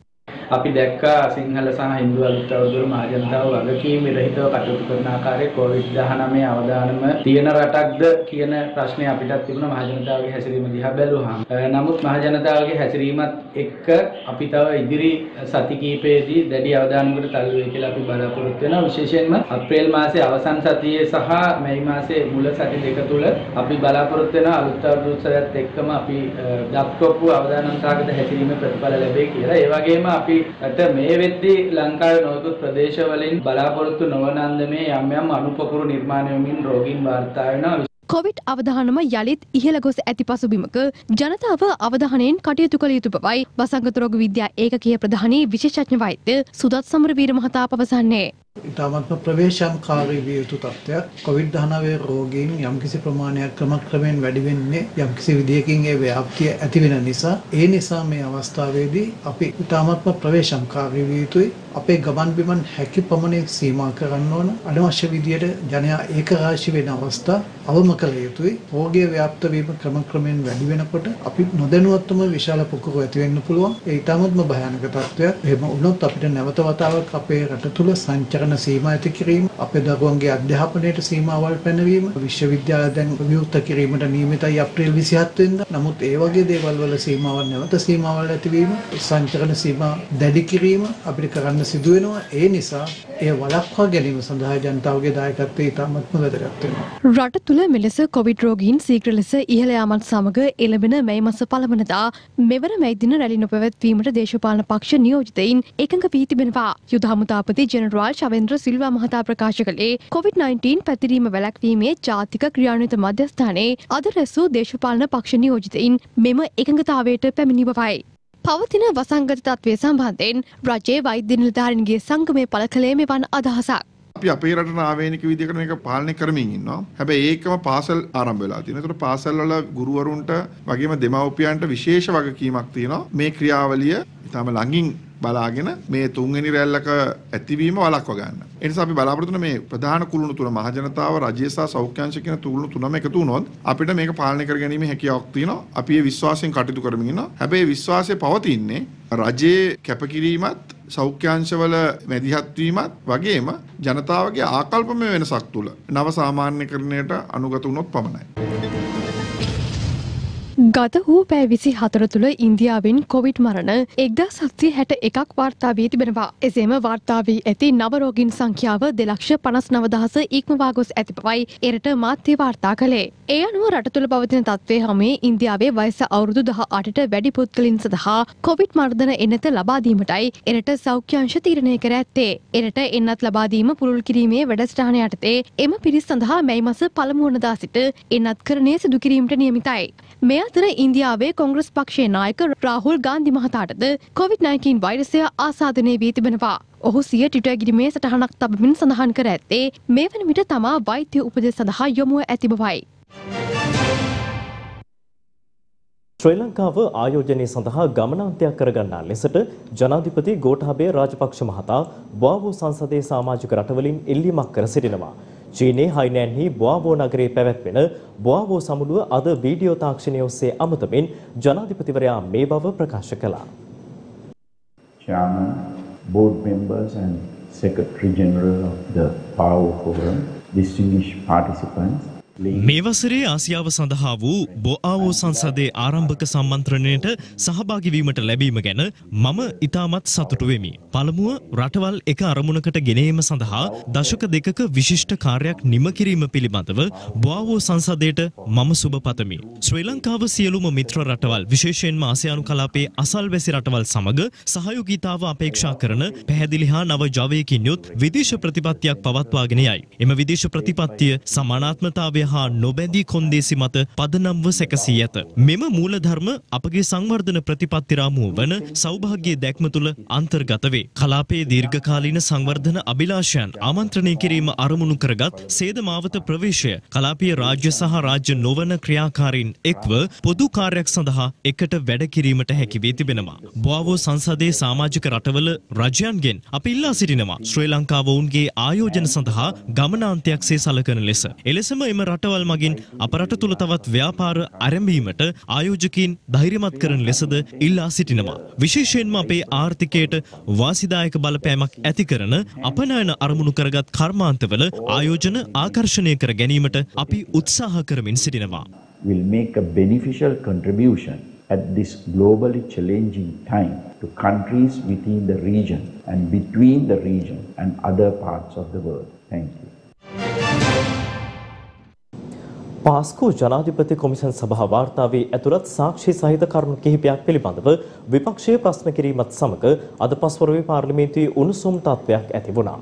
අපි දැක්කා සිංහල සහ හින්දු අලුත් අවුරුදු මහජනතාව වගකීම් විරහිතව කටයුතු කරන ආකාරයේ කොවිඩ් දහනවය අවදානම තියෙන රටක්ද කියන ප්‍රශ්නේ අපිටත් තිබුණා මහජනතාවගේ හැසිරීම දිහා බැලුවාම. නමුත් මහජනතාවගේ හැසිරීමත් එක්ක අපි තව ඉදිරි සති කිහිපයේදී දැඩි අවධානයකට තල්ලු වෙයි කියලා අපි බලාපොරොත්තු වෙනවා. විශේෂයෙන්ම අප්‍රේල් මාසයේ අවසන් සතියේ සහ මැයි මාසයේ මුල සති දෙක තුල අපි බලාපොරොත්තු වෙන අලුත් අවුරුදු උත්සවයත් එක්කම අපි දක්වපු අවදානම් සාගත හැසිරීමේ ප්‍රතිඵල ලැබෙයි කියලා. ඒ වගේම අපිට මේ වෙද්දී ලංකාවේ නොයෙකුත් ප්‍රදේශවලින් බලාපොරොත්තු නොවන අන්දමේ යම් යම් අනුපකුරු නිර්මාණය වෙමින් රෝගීන් වාර්තා වෙනවා. කොවිඩ් අවධානම යළිත් ඉහළ ගොස් ඇති පසුබිමක ජනතාව අවධානයෙන් කටයුතු කළ යුතු බවයි වසංගත රෝග විද්‍යා ඒකකයේ ප්‍රධානී විශේෂඥ වෛද්‍ය සුදත් සමරවීර මහතා පවසන්නේ. ඉතාමත්ම ප්‍රවේශම්කාරී විය යුතු තත්ත්වයක්. කොවිඩ් දහනවය රෝගීන් යම්කිසි ප්‍රමාණයක් ක්‍රමක්‍රමයෙන් වැඩි වෙන්නේ යම්කිසි විදියකින් ඒ ව්‍යාප්තිය ඇති වෙන නිසා. ඒ නිසා මේ අවස්ථාවේදී අපි ඉතාමත්ම ප්‍රවේශම්කාරී විය යුතුයි. අපේ ගමන් බිමන් හැකි පමණින් සීමා කරන්න ඕන. අනවශ්‍ය විදියට ජනයා ඒකරාශී වෙන අවස්ථා අවම කළ යුතුයි. රෝගය ව්‍යාප්ත වීම ක්‍රමක්‍රමයෙන් වැඩි වෙනකොට අපි නොදැනුවත්වම විශාල පුකුරු ඇති වෙන්න පුළුවන්. ඒ ඉතාමත්ම භයානක තත්ත්වයක්. එහෙම වුණොත් අපිට නැවත වතාවක් අපේ රට තුල සංචාරන සීමා ඇති කිරීම, අපේ දරුවන්ගේ අධ්‍යාපනයට සීමාවල් පැනවීම, විශ්වවිද්‍යාල දැන් විවෘත කිරීමට නියමිතයි අප්‍රේල් විසිහත් වෙනිදා. නමුත් ඒ වගේ දේවල් වල සීමාවල් නැවත සීමාවල් ඇතිවීම, සංචාරන සීමා දැඩි කිරීම අපිට කරන්න සිදු වෙනවා. ඒ නිසා ඒ වළක්වා ගැනීම සඳහා ජනතාවගේ දායකත්වය ඉතාමත්ම වැදගත් වෙනවා. රට තුළ මෙලෙස කොවිඩ් රෝගීන් ශීඝ්‍ර ලෙස ඉහළ යාමත් සමග එළඹෙන මැයි මාස පළමුවනදා මෙවර මැයි දින රැලි නොපැවැත්වීමට දේශපාලන පක්ෂ නියෝජිතයින් එකඟ වී තිබෙනවා. යුද හමුදාපති ජෙනරාල් ශවෙන්ද්‍ර සිල්වා මහතා ප්‍රකාශ කළේ කොවිඩ් නයින්ටීන් පැතිරීම වැළැක්වීමේ ජාතික ක්‍රියාන්විත මධ්‍යස්ථානයේ අද රැස් වූ දේශපාලන පක්ෂ නියෝජිතයින් මෙම එකඟතාවයට පැමිණි බවයි. පවතින වසංගත තත්ත්වය සම්බන්ධයෙන් රජයේ වෛද්‍ය නිලධාරීන්ගේ සංගමය පළ කළේ මෙවන් අදහසක්. අපි අපේ රටේ ආවේනික විදිහකට මේක පාලනය කරමින් ඉන්නවා. හැබැයි ඒකම පාසල් ආරම්භ වෙලා තියෙනවා. ඒතර පාසල් වල ගුරුවරුන්ට වගේම දෙමව්පියන්ට විශේෂ වගකීමක් තියෙනවා. මේ ක්‍රියාවලිය ඊටම ළඟින් බලාගෙන මේ තුන්වෙනි රැල්ලක ඇතිවීම වළක්වා ගන්න. ඒ නිසා අපි බලාපොරොත්තු වෙන මේ ප්‍රධාන කුළුණු තුන මහජනතාව, රජය සහ සෞඛ්‍යාංශ කියන කුළුණු තුනම එකතු වුණොත් අපිට මේක පාලනය කර ගැනීම හැකියාවක් තියෙනවා. අපි ඒ විශ්වාසයෙන් කටයුතු කරමින් ඉන්නවා. හැබැයි විශ්වාසය පවතින්නේ රජයේ කැපකිරීමත්, සෞඛ්‍යාංශවල මැදිහත් වීමත් වගේම ජනතාවගේ ආකල්පමය වෙනසක් තුල නව සාමාන්‍යකරණයට අනුගත වුණොත් පමණයි. ගත වූ පැය විසි හතර තුළ ඉන්දියාවෙන් කොවිඩ් මරණ එක්දහස් හත්සිය හැට එකක් වාර්තා වී තිබෙනවා. එසේම වාර්තා වී ඇති නව රෝගීන් සංඛ්‍යාව දෙලක්ෂ පනස් නව දහස ඉක්මවා ගොස් ඇති බවයි එරට මාධ්‍ය වාර්තා කළේ. ඒ අනුව රට තුළ පවතින තත්ත්වයේ හැමේ ඉන්දියාවේ වයස අවුරුදු දහ අටට වැඩි පුද්ගලයන් සඳහා කොවිඩ් මර්ධන එන්නත ලබා දීමටයි එරට සෞඛ්‍යාංශ තීරණය කර ඇත්තේ. එරට එන්නත් ලබා දීම පුළුල් කිරීමේ වැඩසටහන යටතේ එම පිරිස් සඳහා මැයි මාස පළමු වනදා සිට එන්නත්කරණය සිදු කිරීමට නියමිතයි. මේ අතර ඉන්දියාවේ කොංග්‍රස් පක්ෂයේ නායක රාහුල් ගාන්ධි මහතාටද කොවිඩ් නයින්ටීන් වෛරසය ආසාදනය වී තිබෙනවා. ඔහු සිය ට්විටර් ගිණුමේ සටහනක් තබමින් සඳහන් කර ඇත්තේ මේ වන විට තමා වෛද්‍ය උපදෙස් සඳහා යොමුව ඇති බවයි. ශ්‍රී ලංකාව ආයෝජනය සඳහා ගමනාන්තයක් කරගන්නා ලෙසට ජනාධිපති ගෝඨාභය රාජපක්ෂ මහතා බෝවෝ සංසදයේ සමාජික රටවලින් ඉල්ලීමක් කර සිටිනවා. චීනයේ හයිනෑන්හි බෝවෝ නගරයේ පැවැත්වෙන බෝවෝ සමුළුව අද වීඩියෝ තාක්ෂණය ඔස්සේ අමතමින් ජනාධිපතිවරයා මේ බව ප්‍රකාශ කළා. Chairman, board members and Secretary General of the Bowao Forum, distinguished participants, මේ වසරේ ආසියාව සඳහා වූ බෝආවෝ සංසදයේ ආරම්භක සම්මන්ත්‍රණයට සහභාගී වීමට ලැබීම ගැන මම ඉතාමත් සතුටු වෙමි. පළමුව රටවල් එක අරමුණකට ගෙනීම සඳහා දශක දෙකක විශිෂ්ට කාර්යයක් නිම කිරීම පිළිබඳව බෝආවෝ සංසදයට මම සුබ පතමි. ශ්‍රී ලංකාව සියලුම මිත්‍ර රටවල් විශේෂයෙන්ම ආසියානු කලාපයේ අසල්වැසි රටවල් සමග සහයෝගීතාව අපේක්ෂා කරන පැහැදිලි හා නව ජවයකින් යුත් විදේශ ප්‍රතිපත්තියක් පවත්වාගෙන යයි. එම විදේශ ප්‍රතිපත්තිය සමානාත්මතාවය හා නොබැඳී කොන්දේසි මත පදනම්ව සැකසී ඇත. මෙම මූලධර්ම අපගේ සංවර්ධන ප්‍රතිපත්ති රාමුව වන සෞභාග්‍ය දැක්ම තුළ අන්තර්ගත වේ. කලාපයේ දීර්ඝකාලීන සංවර්ධන අභිලාෂයන් ආමන්ත්‍රණය කිරීම අරමුණු කරගත් සේද මාවත ප්‍රවේශය කලාපීය රාජ්‍ය සහ රාජ්‍ය නොවන ක්‍රියාකාරීන් එක්ව පොදු කාර්යයක් සඳහා එකට වැඩ කිරීමට හැකි වී තිබෙනවා. බෝවෝ සංසදයේ සමාජික රටවල රජයන්ගෙන් අපි ඉල්ලා සිටිනවා ශ්‍රී ලංකාව ඔවුන්ගේ ආයෝජන සඳහා ගමනාන්තයක් සේ සලකන ලෙස. එලෙසම එම රටවල් මගින් අප රට තුළ තවත් ව්‍යාපාර ආරම්භීමට ආයෝජකයින් ධෛර්යමත් කරන ලෙසද ඉල්ලා සිටිනවා. විශේෂයෙන්ම අපේ ආර්ථිකයට වාසිදායක බලපෑමක් ඇති කරන අපනයන අරමුණු කරගත් කර්මාන්තවල ආයෝජන ආකර්ෂණය කර ගැනීමට අපි උත්සාහ කරමින් සිටිනවා. Will make a beneficial contribution at this globally challenging time to countries within the region and between the region and other parts of the world. Thank you. පාස්කු ජනාධිපති කොමිෂන් සභා වාර්තාවේ ඇතුළත් සාක්ෂි සහිත කරුණු කිහිපයක් පිළිබඳව විපක්ෂයේ ප්‍රශ්න කිරීමත් සමග අද පස්වරුවේ පාර්ලිමේන්තුවේ උණුසුම් තත්ත්වයක් ඇති වුණා.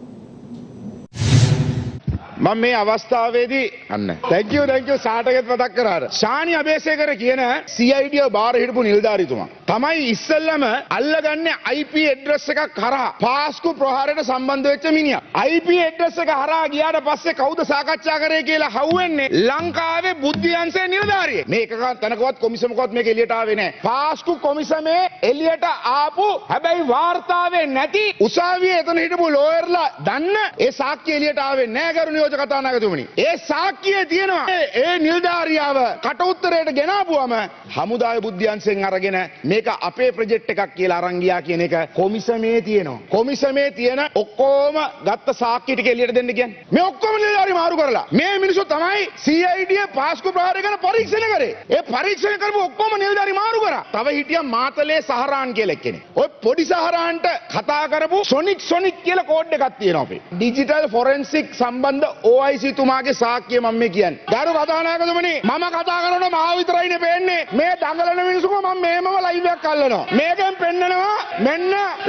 මම මේ අවස්ථාවේදී අන්න thank you thank you සාටගෙත් මතක් කරාට ශානි අබේසේකර කියන C I D බාර හිටපු නිලධාරීතුමා තමයි ඉස්සෙල්ලම අල්ලගන්නේ I P ඇඩ්‍රස් එකක් හරහා පාස්කු ප්‍රහාරයට සම්බන්ධ වෙච්ච මිනිහා I P ඇඩ්‍රස් එක හරහා ගියාට පස්සේ කවුද සාකච්ඡා කරේ කියලා හවුවෙන්නේ ලංකාවේ බුද්ධියන්සේ නිලධාරියෙක් මේක තනකවත් කොමිසමකවත් මේක එළියට ආවේ නැහැ පාස්කු කොමිසමේ එළියට ආපු හැබැයි වාර්තාවේ නැති උසාවියේ එතන හිටපු ලෝයර්ලා දන්න ඒ සාක්ෂි එළියට ආවේ නැහැ ගරුණිය කතානායකතුමනි ඒ සාක්කියේ තියෙනවා ඒ නිලධාරියාව කට උත්තරයට ගෙනාපුවම හමුදාය බුද්ධියන්සෙන් අරගෙන මේක අපේ ප්‍රොජෙක්ට් එකක් කියලා අරන් ගියා කියන එක කොමිසමේ තියෙනවා කොමිසමේ තියෙන ඔක්කොම ගත්ත සාක්කි ටික එළියට දෙන්න කියන්නේ මේ ඔක්කොම නිලධාරි මාරු කරලා මේ මිනිස්සු තමයි C I D පාස්කු ප්‍රහාරය ගැන පරීක්ෂණ කරේ ඒ පරීක්ෂණ කරපු ඔක්කොම නිලධාරි මාරු කරා තව හිටියා මාතලේ සහරාන් කියලා කෙනෙක් ඔය පොඩි සහරාන්ට කතා කරපු සොනික් සොනික් කියලා කෝඩ් එකක් තියෙනවා අපේ ඩිජිටල් ෆොරෙන්සික් සම්බන්ධ O I C තුමාගේ සාක්කිය මම මේ කියන්නේ. ගරු කතානායකතුමනි මම කතා කරනවා මාව විතරයිනේ පේන්නේ. මේ දඟලන මිනිස්සුකෝ මම මේමම ලයිව් එකක් අල්ලනවා. මේකෙන් පෙන්නනවා මෙන්න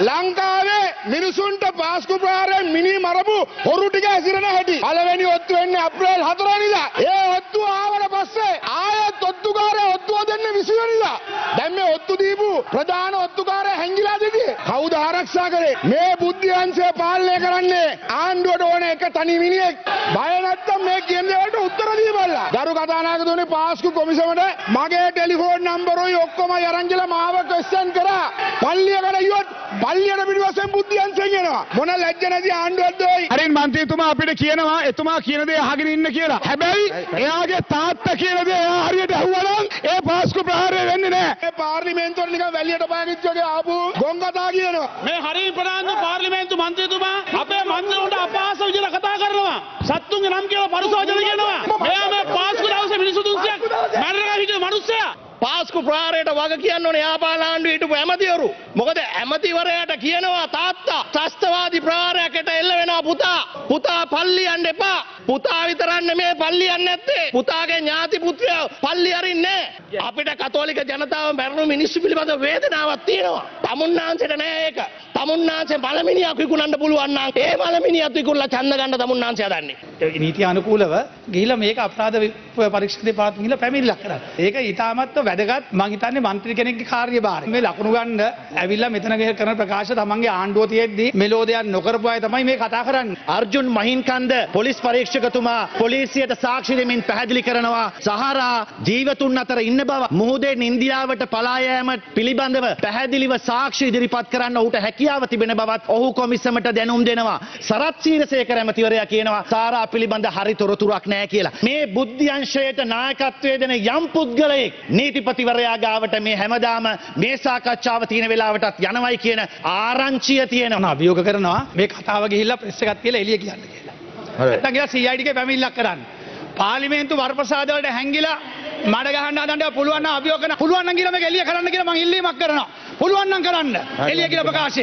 ලංකාවේ මිනිසුන්ට පාස්කු ප්‍රහාරයෙන් මිනි මරපු හොරු ටික ඇසිරෙන හැටි. පළවෙනි ඔත්තු වෙන්නේ අප්‍රේල් හතර වෙනිදා. ඒ ඔත්තු ආවට පස්සේ ආයෙත් ඔත්තුකාරය ඔත්තුව දෙන්නේ විසි වෙනිදා. දැන් මේ ඔත්තු දීපු ප්‍රධාන ඔත්තුකාරය හැංගිලා දෙතියේ. කවුද ආරක්ෂා කරේ? මේ බුද්ධියන්සය පාලනය කරන්නේ ආණ්ඩුවට ඕන එක තනි මිනිහෙක්. බය නැත්තම් මේ කියන දේවල්ට උත්තර දීපල්ලා. ගරු කතානායකතුමනි පාස්කු කොමිසමට මගේ ටෙලිෆෝන් නම්බරුයි ඔක්කොම අරන් ගිහලා මාව ක්වෙස්චන් කරා. පල්ලියකට ගියොත් පල්ලියට පිටිපස්සෙන් බුද්ධියන්සෙන් එනවා. මොන ලැජ්ජ නැති ආණ්ඩුවක්ද ඔය? හරින් මන්ත්‍රීතුමා අපිට කියනවා එතුමා කියන දේ අහගෙන ඉන්න කියලා. හැබැයි එයාගේ තාත්තා කියන දේ එයා හරියට අහුවනම් ඒ පාස්කු ප්‍රහාරය වෙන්නේ නැහැ. මේ පාර්ලිමේන්තුවට නිකන් වැලියට පාගිච්ච වගේ ආපු ගොන් කතා කියනවා. මේ හරින් ප්‍රධාන පාර්ලිමේන්තු මන්ත්‍රීතුමා අපේ මන්ත්‍රීවරුන්ට අපහාස විදිහට කතා කරනවා. සත්තුන්ගේ නම් කියලා පරිසෝජන කියනවා. මෙයා මේ පාස්කු දවසේ මිනිස්සු තුන්සියක් මැරලා හිටිය මිනිස්සයා. පාස්කු ප්‍රහාරයට වග කියන්න ඕනේ යාපාල ආණ්ඩුවේ හිටපු ඇමතිවරු. මොකද ඇමතිවරයාට කියනවා තාත්තා ත්‍රස්තවාදී ප්‍රහාරයකට එල්ල වෙනවා පුතා. පුතා පල්ලි යන්න එපා. පුතා විතරක් නෙමේ පල්ලි යන්නේ නැත්තේ. පුතාගේ ඥාති පුත්‍රයෝ පල්ලි අරින්නේ නැහැ. අපිට කතෝලික ජනතාව මැරුණු මිනිස්සු පිළිබඳ වේදනාවක් තියෙනවා. තමුන්නාන්සේට නෑ ඒක. තමුන්නාන්සේ මලමිනියක් විකුණන්න පුළුවන් නම් ඒ මලමිනියත් විකුණලා ඡන්ද ගන්න තමුන්නාන්සේ හදන්නේ. ඒ නීති අනුකූලව ගිහිලා මේක අපරාධ පරීක්ෂක දෙපාර්තමේන්තුව ගිහිලා පැමිණිල්ලක් කරා. ඒක ඊටාමත් වැදගත් මං හිතන්නේ മന്ത്രി කෙනෙක්ගේ කාර්යභාරය. මේ ලකුණු ගන්න ඇවිල්ලා මෙතන කරන ප්‍රකාශ තමන්ගේ ආණ්ඩුව තියෙද්දි මෙලෝ දෙයක් නොකරපු අය තමයි මේ කතා කරන්නේ. අර්ජුන් මහින්කන්ද පොලිස් පරීක්ෂකතුමා පොලිසියට සාක්ෂි දෙමින් පැහැදිලි කරනවා සහරා ජීවතුන් අතර ඉන්න බව මුහුදෙන් ඉන්දියාවට පලා යාම පිළිබඳව පැහැදිලිව සාක්ෂි ඉදිරිපත් කරන්න ඔහුට හැකියාව තිබෙන බවත් ඔහු කොමිසමට දැනුම් දෙනවා. සරත් සීරසේකර ඇමතිවරයා කියනවා සාරා පිළිබඳ හරි තොරතුරක් නැහැ කියලා. මේ බුද්ධ්‍යංශයට නායකත්වයේ දෙන යම් පුද්ගලයෙක් නීතිපතිවරයා ගාවට මේ හැමදාම මේ සාකච්ඡාව තියෙන වෙලාවටත් යනවයි කියන ආරංචිය තියෙනවා. අභියෝග කරනවා මේ කතාව ගිහිල්ලා ප්‍රෙස් එකක් තියලා එළිය කියන්න කියලා. නැත්නම් ගිහලා C I D ගේ පැමිණිල්ලක් කරන්න. පාර්ලිමේන්තු වරප්‍රසාද වලට හැංගිලා මඩ ගහන්න හදන්න පුළුවන් නම් අභියෝග කරන්න. පුළුවන් නම් ගිහලා මේක එළිය කරන්න කියලා මම ඉල්ලීමක් කරනවා. පුළුවන් නම් කරන්න. එළිය කියලා ප්‍රකාශය.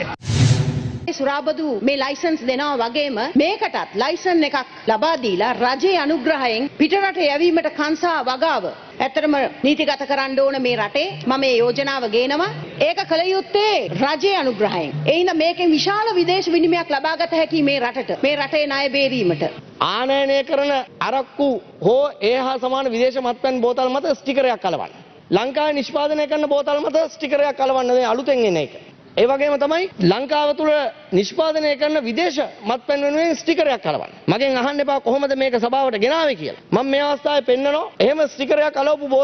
සුරාබදු මේ ලයිසන්ස් දෙනවා වගේම මේකටත් ලයිසන් එකක් ලබා දීලා රජයේ අනුග්‍රහයෙන් පිටරට යැවීමට කංසා වගාව ඇත්තටම නීතිගත කරන්න ඕන මේ රටේ මම මේ යෝජනාව ගේනවා ඒක කළ යුත්තේ රජයේ අනුග්‍රහයෙන් ඒ හින්දා මේකෙන් විශාල විදේශ විනිමයක් ලබාගත හැකි මේ රටට මේ රටේ ණය බේරීමට ආනයනය කරන අරක්කු හෝ ඒ හා සමාන විදේශ මත්පැන් බෝතල් මත ස්ටිකරයක් කලවන්න ලංකාවේ නිෂ්පාදනය කරන බෝතල් මත ස්ටිකරයක් කලවන්න මේ අලුතෙන් එන එක ඒ වගේම තමයි ලංකාව තුළ නිෂ්පාදනය කරන විදේශ මත්පැන් වෙනුවෙන් ස්ටිකරයක් කලවන්න. මගෙන් අහන්න එපා කොහොමද මේක සභාවට ගෙනාවේ කියලා. මම මේ අවස්ථාවේ පෙන්නනවා එහෙම ස්ටිකරයක් අලවපු බෝතලයක්.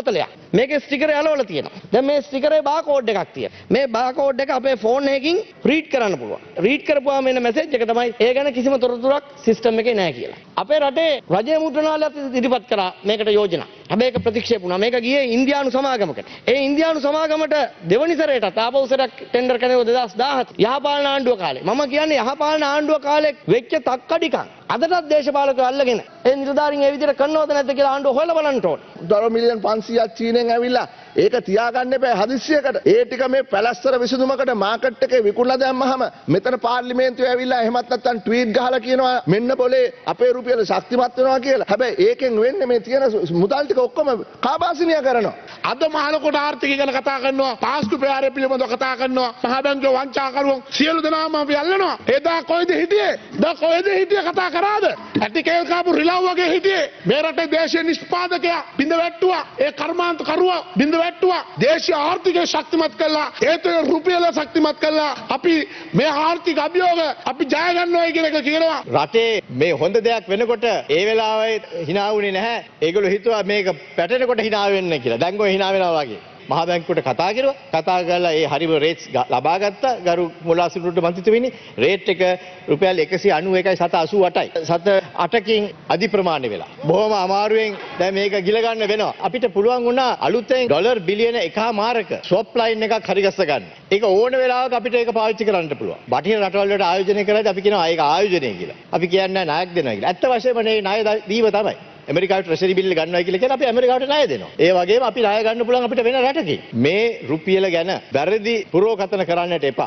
මේකේ ස්ටිකර් යලවලා තියෙනවා. දැන් මේ ස්ටිකරේ බාකෝඩ් එකක් තියෙනවා. මේ බාකෝඩ් එක අපේ ෆෝන් එකකින් රීඩ් කරන්න පුළුවන්. රීඩ් කරපුවාම එන මැසේජ් එක තමයි ඒ ගැන කිසිම තොරතුරක් සිස්ටම් එකේ නැහැ කියලා. අපේ රටේ රජයේ මුද්‍රණාලයත් ඉදිරිපත් කරා මේකට යෝජනා. හැබැයි ඒක ප්‍රතික්ෂේප වුණා. මේක ගියේ ඉන්දියානු සමාගමකට. ඒ ඉන්දියානු සමාගමට දෙවනි සැරේටත් ආපහු සැරයක් ටෙන්ඩර් කරේ දෙදාස් දාහත යහපාලන ආණ්ඩුව කාලේ. මම කියන්නේ යහපාලන ආණ්ඩුව කාලේ වෙච්ච තක්කඩිකම් අදටත් දේශපාලකයෝ අල්ලගෙන ඒ නිලධාරීන් ඒ විදිහට කරනවද නැද්ද කියලා ආණ්ඩුව හොයලා බලන්න ඕන. ඩොලර් මිලියන් පන්සීයක් චීනෙන් ඇවිල්ලා ඒක තියාගන්න එපා හදිස්සියකට. ඒ ටික මේ පැලස්තර විසඳුමකට මාකට් එකේ විකුණලා දැම්මහම මෙතන පාර්ලිමේන්තුවේ ඇවිල්ලා එහෙමත් නැත්නම් ට්වීට් ගහලා කියනවා මෙන්න පොලේ අපේ රුපියල ශක්තිමත් වෙනවා කියලා. හැබැයි ඒකෙන් වෙන්නේ මේ තියෙන මුදල් ටික ඔක්කොම කාබාසිනිය කරනවා. අද මහලකොට ආර්ථිකය ගැන කතා කරනවා, පාස්කු ප්‍රහාරය පිළිබඳව කතා කරනවා, මහ බැංකුව වංචාකරුවන් සියලු දෙනාම අපි අල්ලනවා. එදා කොයිද හිටියේ? දා කොයිද හිටියේ කතා කරාද? ඇටි කේල් කාපු රිලව් වගේ හිටියේ. මේ රටේ දේශීය නිෂ්පාදකයා බිඳ වැට්ටුවා. ඒ කර්මාන්ත කරුවා බිඳ වැට්ටුවා. දේශීය ආර්ථිකය ශක්තිමත් කළා. ඒත් රුපියල ශක්තිමත් කළා. අපි මේ ආර්ථික අභියෝග අපි ජය ගන්නවයි කියන එක කියනවා. රටේ මේ හොඳ දෙයක් වෙනකොට ඒ වෙලාවේ hina වුණේ නැහැ. ඒගොල්ලෝ හිතුවා මේක පැටෙනකොට hina වෙන්න කියලා. දැන් ඔය hina වෙනවා වගේ. මහ බැංකුවට කතා කරුවා. කතා කරලා ඒ හරිම රේට්ස් ලබා ගත්තා. ගරු මුලාසිරුට මන්ත්‍රීතුමිනි රේට් එක රුපියල් එකසිය අනූ එකයි සත අසූ අටයි. සත අටකින් අධි ප්‍රමාණය වෙලා. බොහොම අමාරුවෙන් දැන් මේක ගිල ගන්න වෙනවා. අපිට පුළුවන් වුණා අලුතෙන් ඩොලර් බිලියන එකමාරක ස්වොප් ලයින් එකක් හරි ගස්ස ගන්න. ඒක ඕන වෙලාවක අපිට ඒක පාවිච්චි කරන්න පුළුවන්. බටහිර රටවල් වලට ආයෝජනය කරද්දී අපි කියනවා ඒක ආයෝජනය කියලා. අපි කියන්නේ ණයක් දෙනවා කියලා. ඇත්ත වශයෙන්ම මේ ණය දීම තමයි. ඇමරිකාවට ට්‍රෙෂරි බිල් ගන්නවා කියලා කියන අපි ඇමරිකාවට ණය දෙනවා. ඒ වගේම අපි ණය ගන්න පුළුවන් අපිට වෙන රටකින්. මේ රුපියල ගැන වැරදි පුරෝකථන කරන්නට එපා.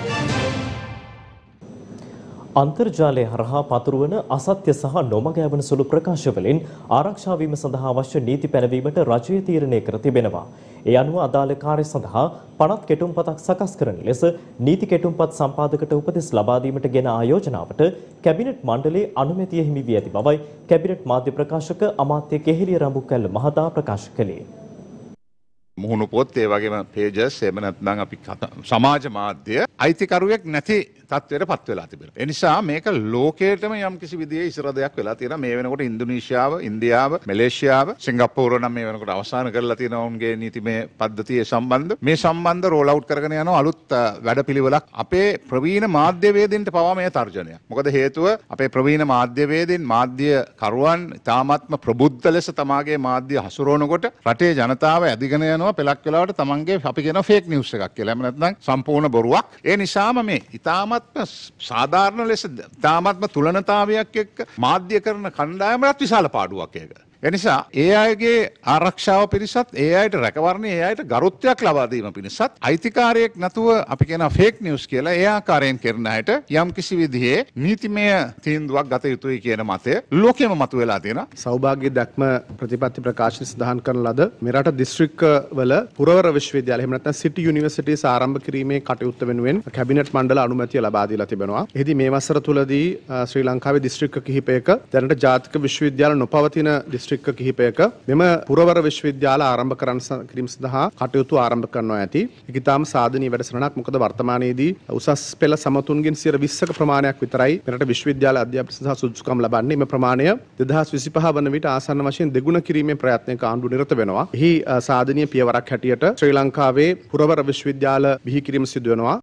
අන්තර්ජාලය හරහා පතුරවන අසත්‍ය සහ නොමගෑවන සුළු ප්‍රකාශවලින් ආරක්ෂා වීම සඳහා අවශ්‍ය නීති පැනවීමට රජය තීරණය කර තිබෙනවා. ඒ අනුව අදාළ කාර්ය සඳහා පනත් කෙටුම්පතක් සකස් කරන ලෙස නීති කෙටුම්පත් සම්පාදකට උපදෙස් ලබා දීමට ගෙන ආයෝජනාවට කැබිනට් මණ්ඩලයේ අනුමැතිය හිමි වී ඇති බවයි කැබිනට් මාධ්‍ය ප්‍රකාශක අමාත්‍ය කෙහෙලිය රඹුකැල්ල මහතා ප්‍රකාශ කළේ. මුහුණු පොත් ඒ වගේම පේජස් එහෙම නැත්නම් අපි සමාජ මාධ්‍ය අයිතිකරුවෙක් නැති තත්ත්වයට පත් වෙලා තිබෙනවා. ඒ නිසා මේක ලෝකයේටම යම් කිසි විදිහේ ඉස්සර දෙයක් වෙලා තියෙනවා. මේ වෙනකොට ඉන්දුනීසියාව, ඉන්දියාව, මැලේසියාව, සිංගප්පූරුව නම් මේ වෙනකොට අවසන් කරලා තියෙනවා උන්ගේ නීතිමය පද්ධතිය සම්බන්ධ. මේ සම්බන්ධ රෝල් අවුට් කරගෙන යන අලුත් වැඩපිළිවෙලක් අපේ ප්‍රවීණ මාධ්‍යවේදීන්ට පවා මේ තර්ජනය. මොකද හේතුව අපේ ප්‍රවීණ මාධ්‍යවේදීන් මාධ්‍ය කරුවන් තාමත්ම ප්‍රබුද්ධ ලෙස තමාගේ මාධ්‍ය හසුරවනකොට රටේ ජනතාව ඇදිගෙන යනවා පෙලක් වෙලාවට තමන්ගේ අපි කියන ෆේක් නිවුස් එකක් කියලා. එහෙම නැත්නම් සම්පූර්ණ බොරුවක්. ඒ නිසාම මේ ඉතාමත්ම සාධාරණ ලෙස ඉතාමත්ම තුලනතාවයක් එක්ක මාධ්‍ය කරන කණ්ඩායමට විශාල පාඩුවක් ඒක. එනිසා ඒ අයගේ ආරක්ෂාව පිණිසත් ඒ අයට රැකවරණය ඒ අයට ගරුත්වයක් ලබා දීම පිණිසත් අයිතිකාරයෙක් නැතුව අපි කියන ෆේක් නිවුස් කියලා ඒ ආකාරයෙන් කරන අයට යම් කිසි විදිහේ නීතිමය තීන්දුවක් ගත යුතුයි කියන මතය ලෝකෙම මතුවලා තියෙනවා. සෞභාග්‍ය දැක්ම ප්‍රතිපත්ති ප්‍රකාශන සඳහන් කරන ලද මෙරට දිස්ත්‍රික්ක වල පුරවර විශ්වවිද්‍යාල එහෙම නැත්නම් සිටි යුනිවර්සිටිස් ආරම්භ කිරීමේ කටයුත්ත වෙනුවෙන් කැබිනට් මණ්ඩල අනුමැතිය ලබා දීලා තිබෙනවා. එහිදී මේ වසර තුලදී ශ්‍රී ලංකාවේ දිස්ත්‍රික්ක කිහිපයක දැනට ජාතික විශ්වවිද්‍යාල නොපවතින දිස්ත්‍රික්ක කිහිපයක මෙම පුරවර විශ්වවිද්‍යාල ආරම්භ කරන්න කිරීම සඳහා කටයුතු ආරම්භ කරනවා ඇති. ඒක ඉතාම සාධනීය වැඩසටහනක්. මොකද වර්තමානයේදී උසස් පෙළ සමතුන්ගෙන් සියයට විස්සක ප්‍රමාණයක් විතරයි මෙරට විශ්වවිද්‍යාල අධ්‍යාපනය සඳහා සුදුසුකම් ලබන්නේ. මේ ප්‍රමාණය දෙදහස් විසිපහ වන විට ආසන්න වශයෙන් දෙගුණ කිරීමේ ප්‍රයත්නයක ආණ්ඩුව නිරත වෙනවා. එහි සාධනීය පියවරක් හැටියට ශ්‍රී ලංකාවේ පුරවර විශ්වවිද්‍යාල බිහි කිරීම සිදු වෙනවා.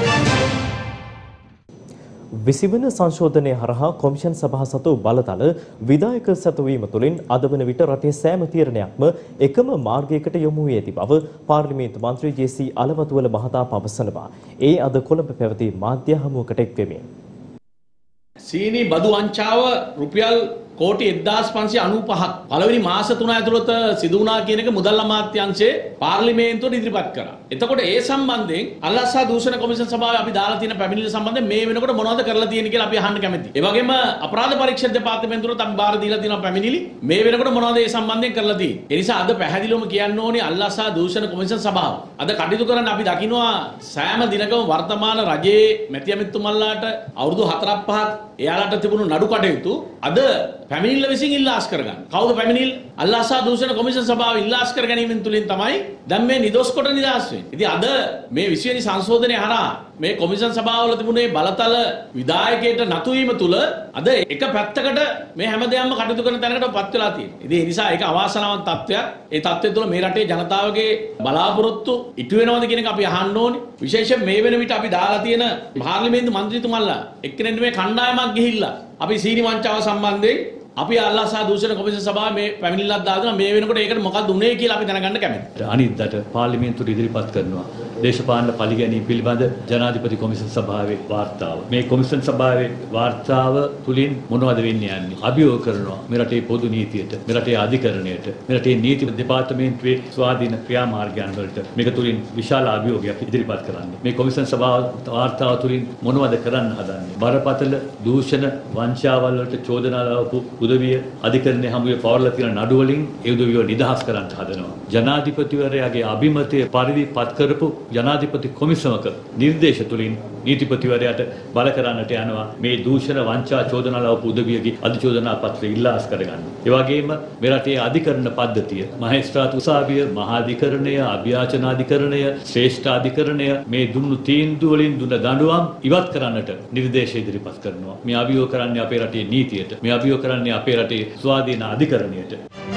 විසිවන සංශෝධනය හරහා කොමිෂන් සභා සතු බලතල විධායක සතුවීම තුළින් අද වන විට රටේ සෑම තීරණයක්ම එකම මාර්ගයකට යොමු වී ඇති බව පාර්ලිමේන්තු මන්ත්‍රී ජේ.සී. අලවතුවල මහතා පවසනවා. ඒ අද කොළඹ පැවති මාධ්‍ය හමුවකට එක් වෙමින් සීනි බදු වංචාව රුපියල් කෝටි එක්දාස් පන්සිය අනූ පහක් පළවෙනි මාස තුන ඇතුළත සිදු වුණා කියන එක මුදල් අමාත්‍යාංශයේ පාර්ලිමේන්තුවට ඉදිරිපත් කරා. එතකොට ඒ සම්බන්ධයෙන් අල්ලාසා දූෂණ කොමිෂන් සභාවේ අපි දාලා තියෙන පැමිණිලි සම්බන්ධයෙන් මේ වෙනකොට මොනවද කරලා තියෙන්නේ කියලා අපි අහන්න කැමතියි. ඒ වගේම අපරාධ පරීක්ෂණ දෙපාර්තමේන්තුවට අපි බාර දීලා තියෙන පැමිණිලි මේ වෙනකොට මොනවද ඒ සම්බන්ධයෙන් කරලා තියෙන්නේ. ඒ නිසා අද පැහැදිලිවම කියන්න ඕනේ අල්ලාසා දූෂණ කොමිෂන් සභාව අද කටයුතු කරන්න අපි දකිනවා සෑම දිනකම වර්තමාන රජයේ මැති ඇමතිතුමන්ලාට අවුරුදු හතරක් පහක් එයාලට තිබුණු නඩු කටයුතු අද පැමිණිල්ල විසින් ඉල්ලාස් කරගන්න. කවුද පැමිණිල්ල? අල්ලාසා දූෂණ කොමිෂන් සභාව ඉල්ලාස් කර ගැනීමෙන් තුලින් තමයි දැන් මේ නිදොස් කොට නිදහස් වෙන්නේ. ඉතින් අද මේ විශ්වවිද්‍යාල සංශෝධනය හරහා මේ කොමිෂන් සභාවල තිබුණේ බලතල විධායකයට නතු වීම තුල අද එක පැත්තකට මේ හැමදේම කටයුතු කරන තැනකට පත් වෙලා තියෙනවා. ඉතින් ඒ නිසා ඒක අවාසනාවන්ත තත්ත්වයක්. ඒ තත්ත්වය තුළ මේ රටේ ජනතාවගේ බලාපොරොත්තු ඉටු වෙනවද කියන එක අපි අහන්න ඕනේ. විශේෂයෙන් මේ වෙන විට අපි දාලා තියෙන පාර්ලිමේන්තු මන්ත්‍රීතුමන්ලා එක්කෙනෙක් මේ කණ්ඩායමක් ගිහිල්ලා අපි සීනි වංචාව සම්බන්ධයෙන් අපි අල්ලා සහ දූෂණ කොමිෂන් සභාවේ මේ පැමිණිල්ලක් දාලා මේ වෙනකොට ඒකට මොකක්ද උනේ කියලා අපි දැනගන්න කැමතියි. අනිද්දාට පාර්ලිමේන්තුවට ඉදිරිපත් කරනවා දේශපාලන පරිගැනීම් පිළිබඳ ජනාධිපති කොමිෂන් සභාවේ වාර්තාව. මේ කොමිෂන් සභාවේ වාර්තාව තුලින් මොනවද වෙන්නේ යන්නේ? අභියෝග කරනවා මේ රටේ පොදු නීතියට, මේ රටේ අධිකරණයට, මේ රටේ නීති දෙපාර්තමේන්තුවේ ස්වාධීන ක්‍රියාමාර්ගයන් වලට මේක තුලින් විශාල අභියෝගයක් ඉදිරිපත් කරන්නේ. මේ කොමිෂන් සභාව වාර්තාව තුලින් මොනවද කරන්න හදන්නේ? බරපතල දූෂණ වංචාවල් වලට චෝදනා දාපු උදවිය අධිකරණයේ හමුවේ පවර්ලා තියෙන නඩු වලින් ඒ උදවියව නිදහස් කරන්න හදනවා. ජනාධිපතිවරයාගේ අභිමතය පරිදි පත් කරපු ජනාධිපති කොමිසමක නිර්දේශ තුලින් නීතිපතිවරයාට බල කරන්නට යනවා මේ දූෂණ වංචා චෝදනා ලවපු උදවියගේ අධිචෝදනා පත්‍රය ඉල්ලාස් කරගන්න. ඒ වගේම මේ රටේ අධිකරණ පද්ධතිය මහේස්ත්‍රාත් උසාවිය, මහාධිකරණය, අභ්‍යාචනාධිකරණය, ශ්‍රේෂ්ඨාධිකරණය මේ දුන්නු තීන්දුව වලින් දුන්න දඬුවම් ඉවත් කරන්නට නිර්දේශ ඉදිරිපත් කරනවා. මේ අභියෝග කරන්නේ අපේ රටේ නීතියට. මේ අභියෝග කරන්නේ අපේ රටේ ස්වාධීන අධිකරණයට.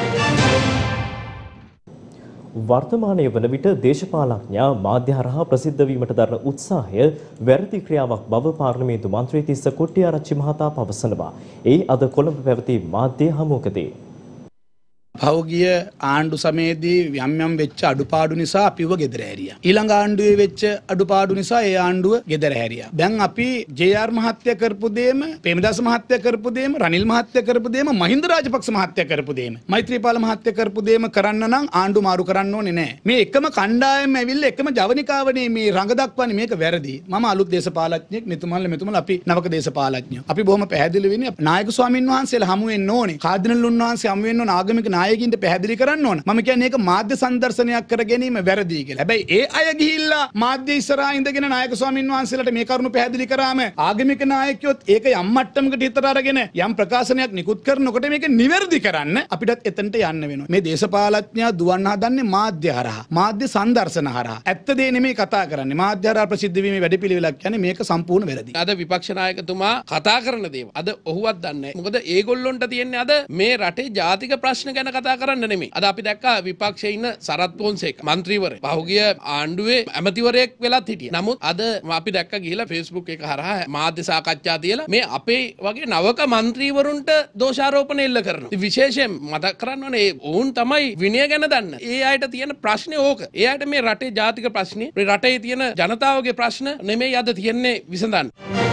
වර්තමානයේ වන විට දේශපාලඥයා මාධ්‍ය හරහා ප්‍රසිද්ධ වීමට දරන උත්සාහය වැරදි ක්‍රියාවක් බව පාර්ලිමේන්තු මන්ත්‍රී තිස්ස කොට්ටිආරච්චි මහතා පවසනවා. ඒ අද කොළඹ පැවති මාධ්‍ය හමුවකදී පෞගිය ආණ්ඩු සමයේදී යම් යම් වෙච්ච අඩුපාඩු නිසා අපිව ගෙදර හැරියා. ඊළඟ ආණ්ඩුවේ වෙච්ච අඩුපාඩු නිසා ඒ ආණ්ඩුව ගෙදර හැරියා. දැන් අපි ජේ.ආර් මහත්තයා කරපු දෙයම, ප්‍රේමදාස මහත්තයා කරපු දෙයම, රනිල් මහත්තයා කරපු දෙයම, මහින්ද රාජපක්ෂ මහත්තයා කරපු දෙයම, මෛත්‍රීපාල මහත්තයා කරපු දෙයම කරන්න නම් ආණ්ඩු මාරු කරන්න ඕනේ නැහැ. මේ එකම කණ්ඩායම ඇවිල්ලා එකම ජවනිකාවනේ මේ රඟ දක්වන්නේ මේක වැරදි. මම අලුත් දේශපාලඥයෙක්, මෙතුමන්ලා මෙතුමන්ලා අපි නවක දේශපාලඥයෝ. අපි බොහොම පැහැදිලි වෙන්නේ නායක ස්වාමින් වහන්සේලා හමු වෙන්න ඕනේ. කාදිනල් උන්වහන්සේ හමු වෙන්න ඕන ආගමික නායකින්ට පැහැදිලි කරන්න ඕන. මම කියන්නේ ඒක මාධ්‍ය සංදර්ශනයක් කර ගැනීම වැරදි කියලා. හැබැයි ඒ අය ගිහිල්ලා මාධ්‍ය ඉස්සරහා ඉඳගෙන නායක ස්වාමින් වහන්සේලාට මේ කරුණු පැහැදිලි කරාම ආගමික නායකයොත් ඒක යම් මට්ටමකට හිතට අරගෙන යම් ප්‍රකාශනයක් නිකුත් කරනකොට මේක නිවැරදි කරන්න අපිටත් එතනට යන්න වෙනවා. මේ දේශපාලඥයා දුවන්න හදන්නේ මාධ්‍ය හරහා. මාධ්‍ය සංදර්ශන හරහා. ඇත්ත දේ නෙමෙයි කතා කරන්නේ. මාධ්‍ය හරහා ප්‍රසිද්ධ වීමේ වැඩපිළිවෙලක් කියන්නේ මේක සම්පූර්ණ වැරදි. අද විපක්ෂ නායකතුමා කතා කරන දේවල් අද ඔහුවත් දන්නේ නැහැ. මොකද ඒගොල්ලොන්ට තියෙන්නේ අද මේ රටේ ජාතික ප්‍රශ්න ගැන කතා කරන්න නෙමෙයි. අද අපි දැක්කා විපක්ෂයේ ඉන්න සරත් පොන්සේක මන්ත්‍රීවරයෙක් පහුගිය ආණ්ඩුවේ ඇමතිවරයෙක් වෙලත් හිටියා. නමුත් අද අපි දැක්ක ගිහිලා Facebook එක හරහා මාධ්‍ය සාකච්ඡා තියලා මේ අපේ වගේ නවක මන්ත්‍රීවරුන්ට දෝෂාරෝපණ එල්ල කරනවා. විශේෂයෙන් මතක් කරන්න ඕනේ ඔවුන් තමයි විනය ගැන දන්න. ඒ අයට තියෙන ප්‍රශ්නේ ඕක. ඒ අයට මේ රටේ ජාතික ප්‍රශ්නේ, මේ රටේ තියෙන ජනතාවගේ ප්‍රශ්න නෙමෙයි අද තියෙන්නේ විසඳන්න.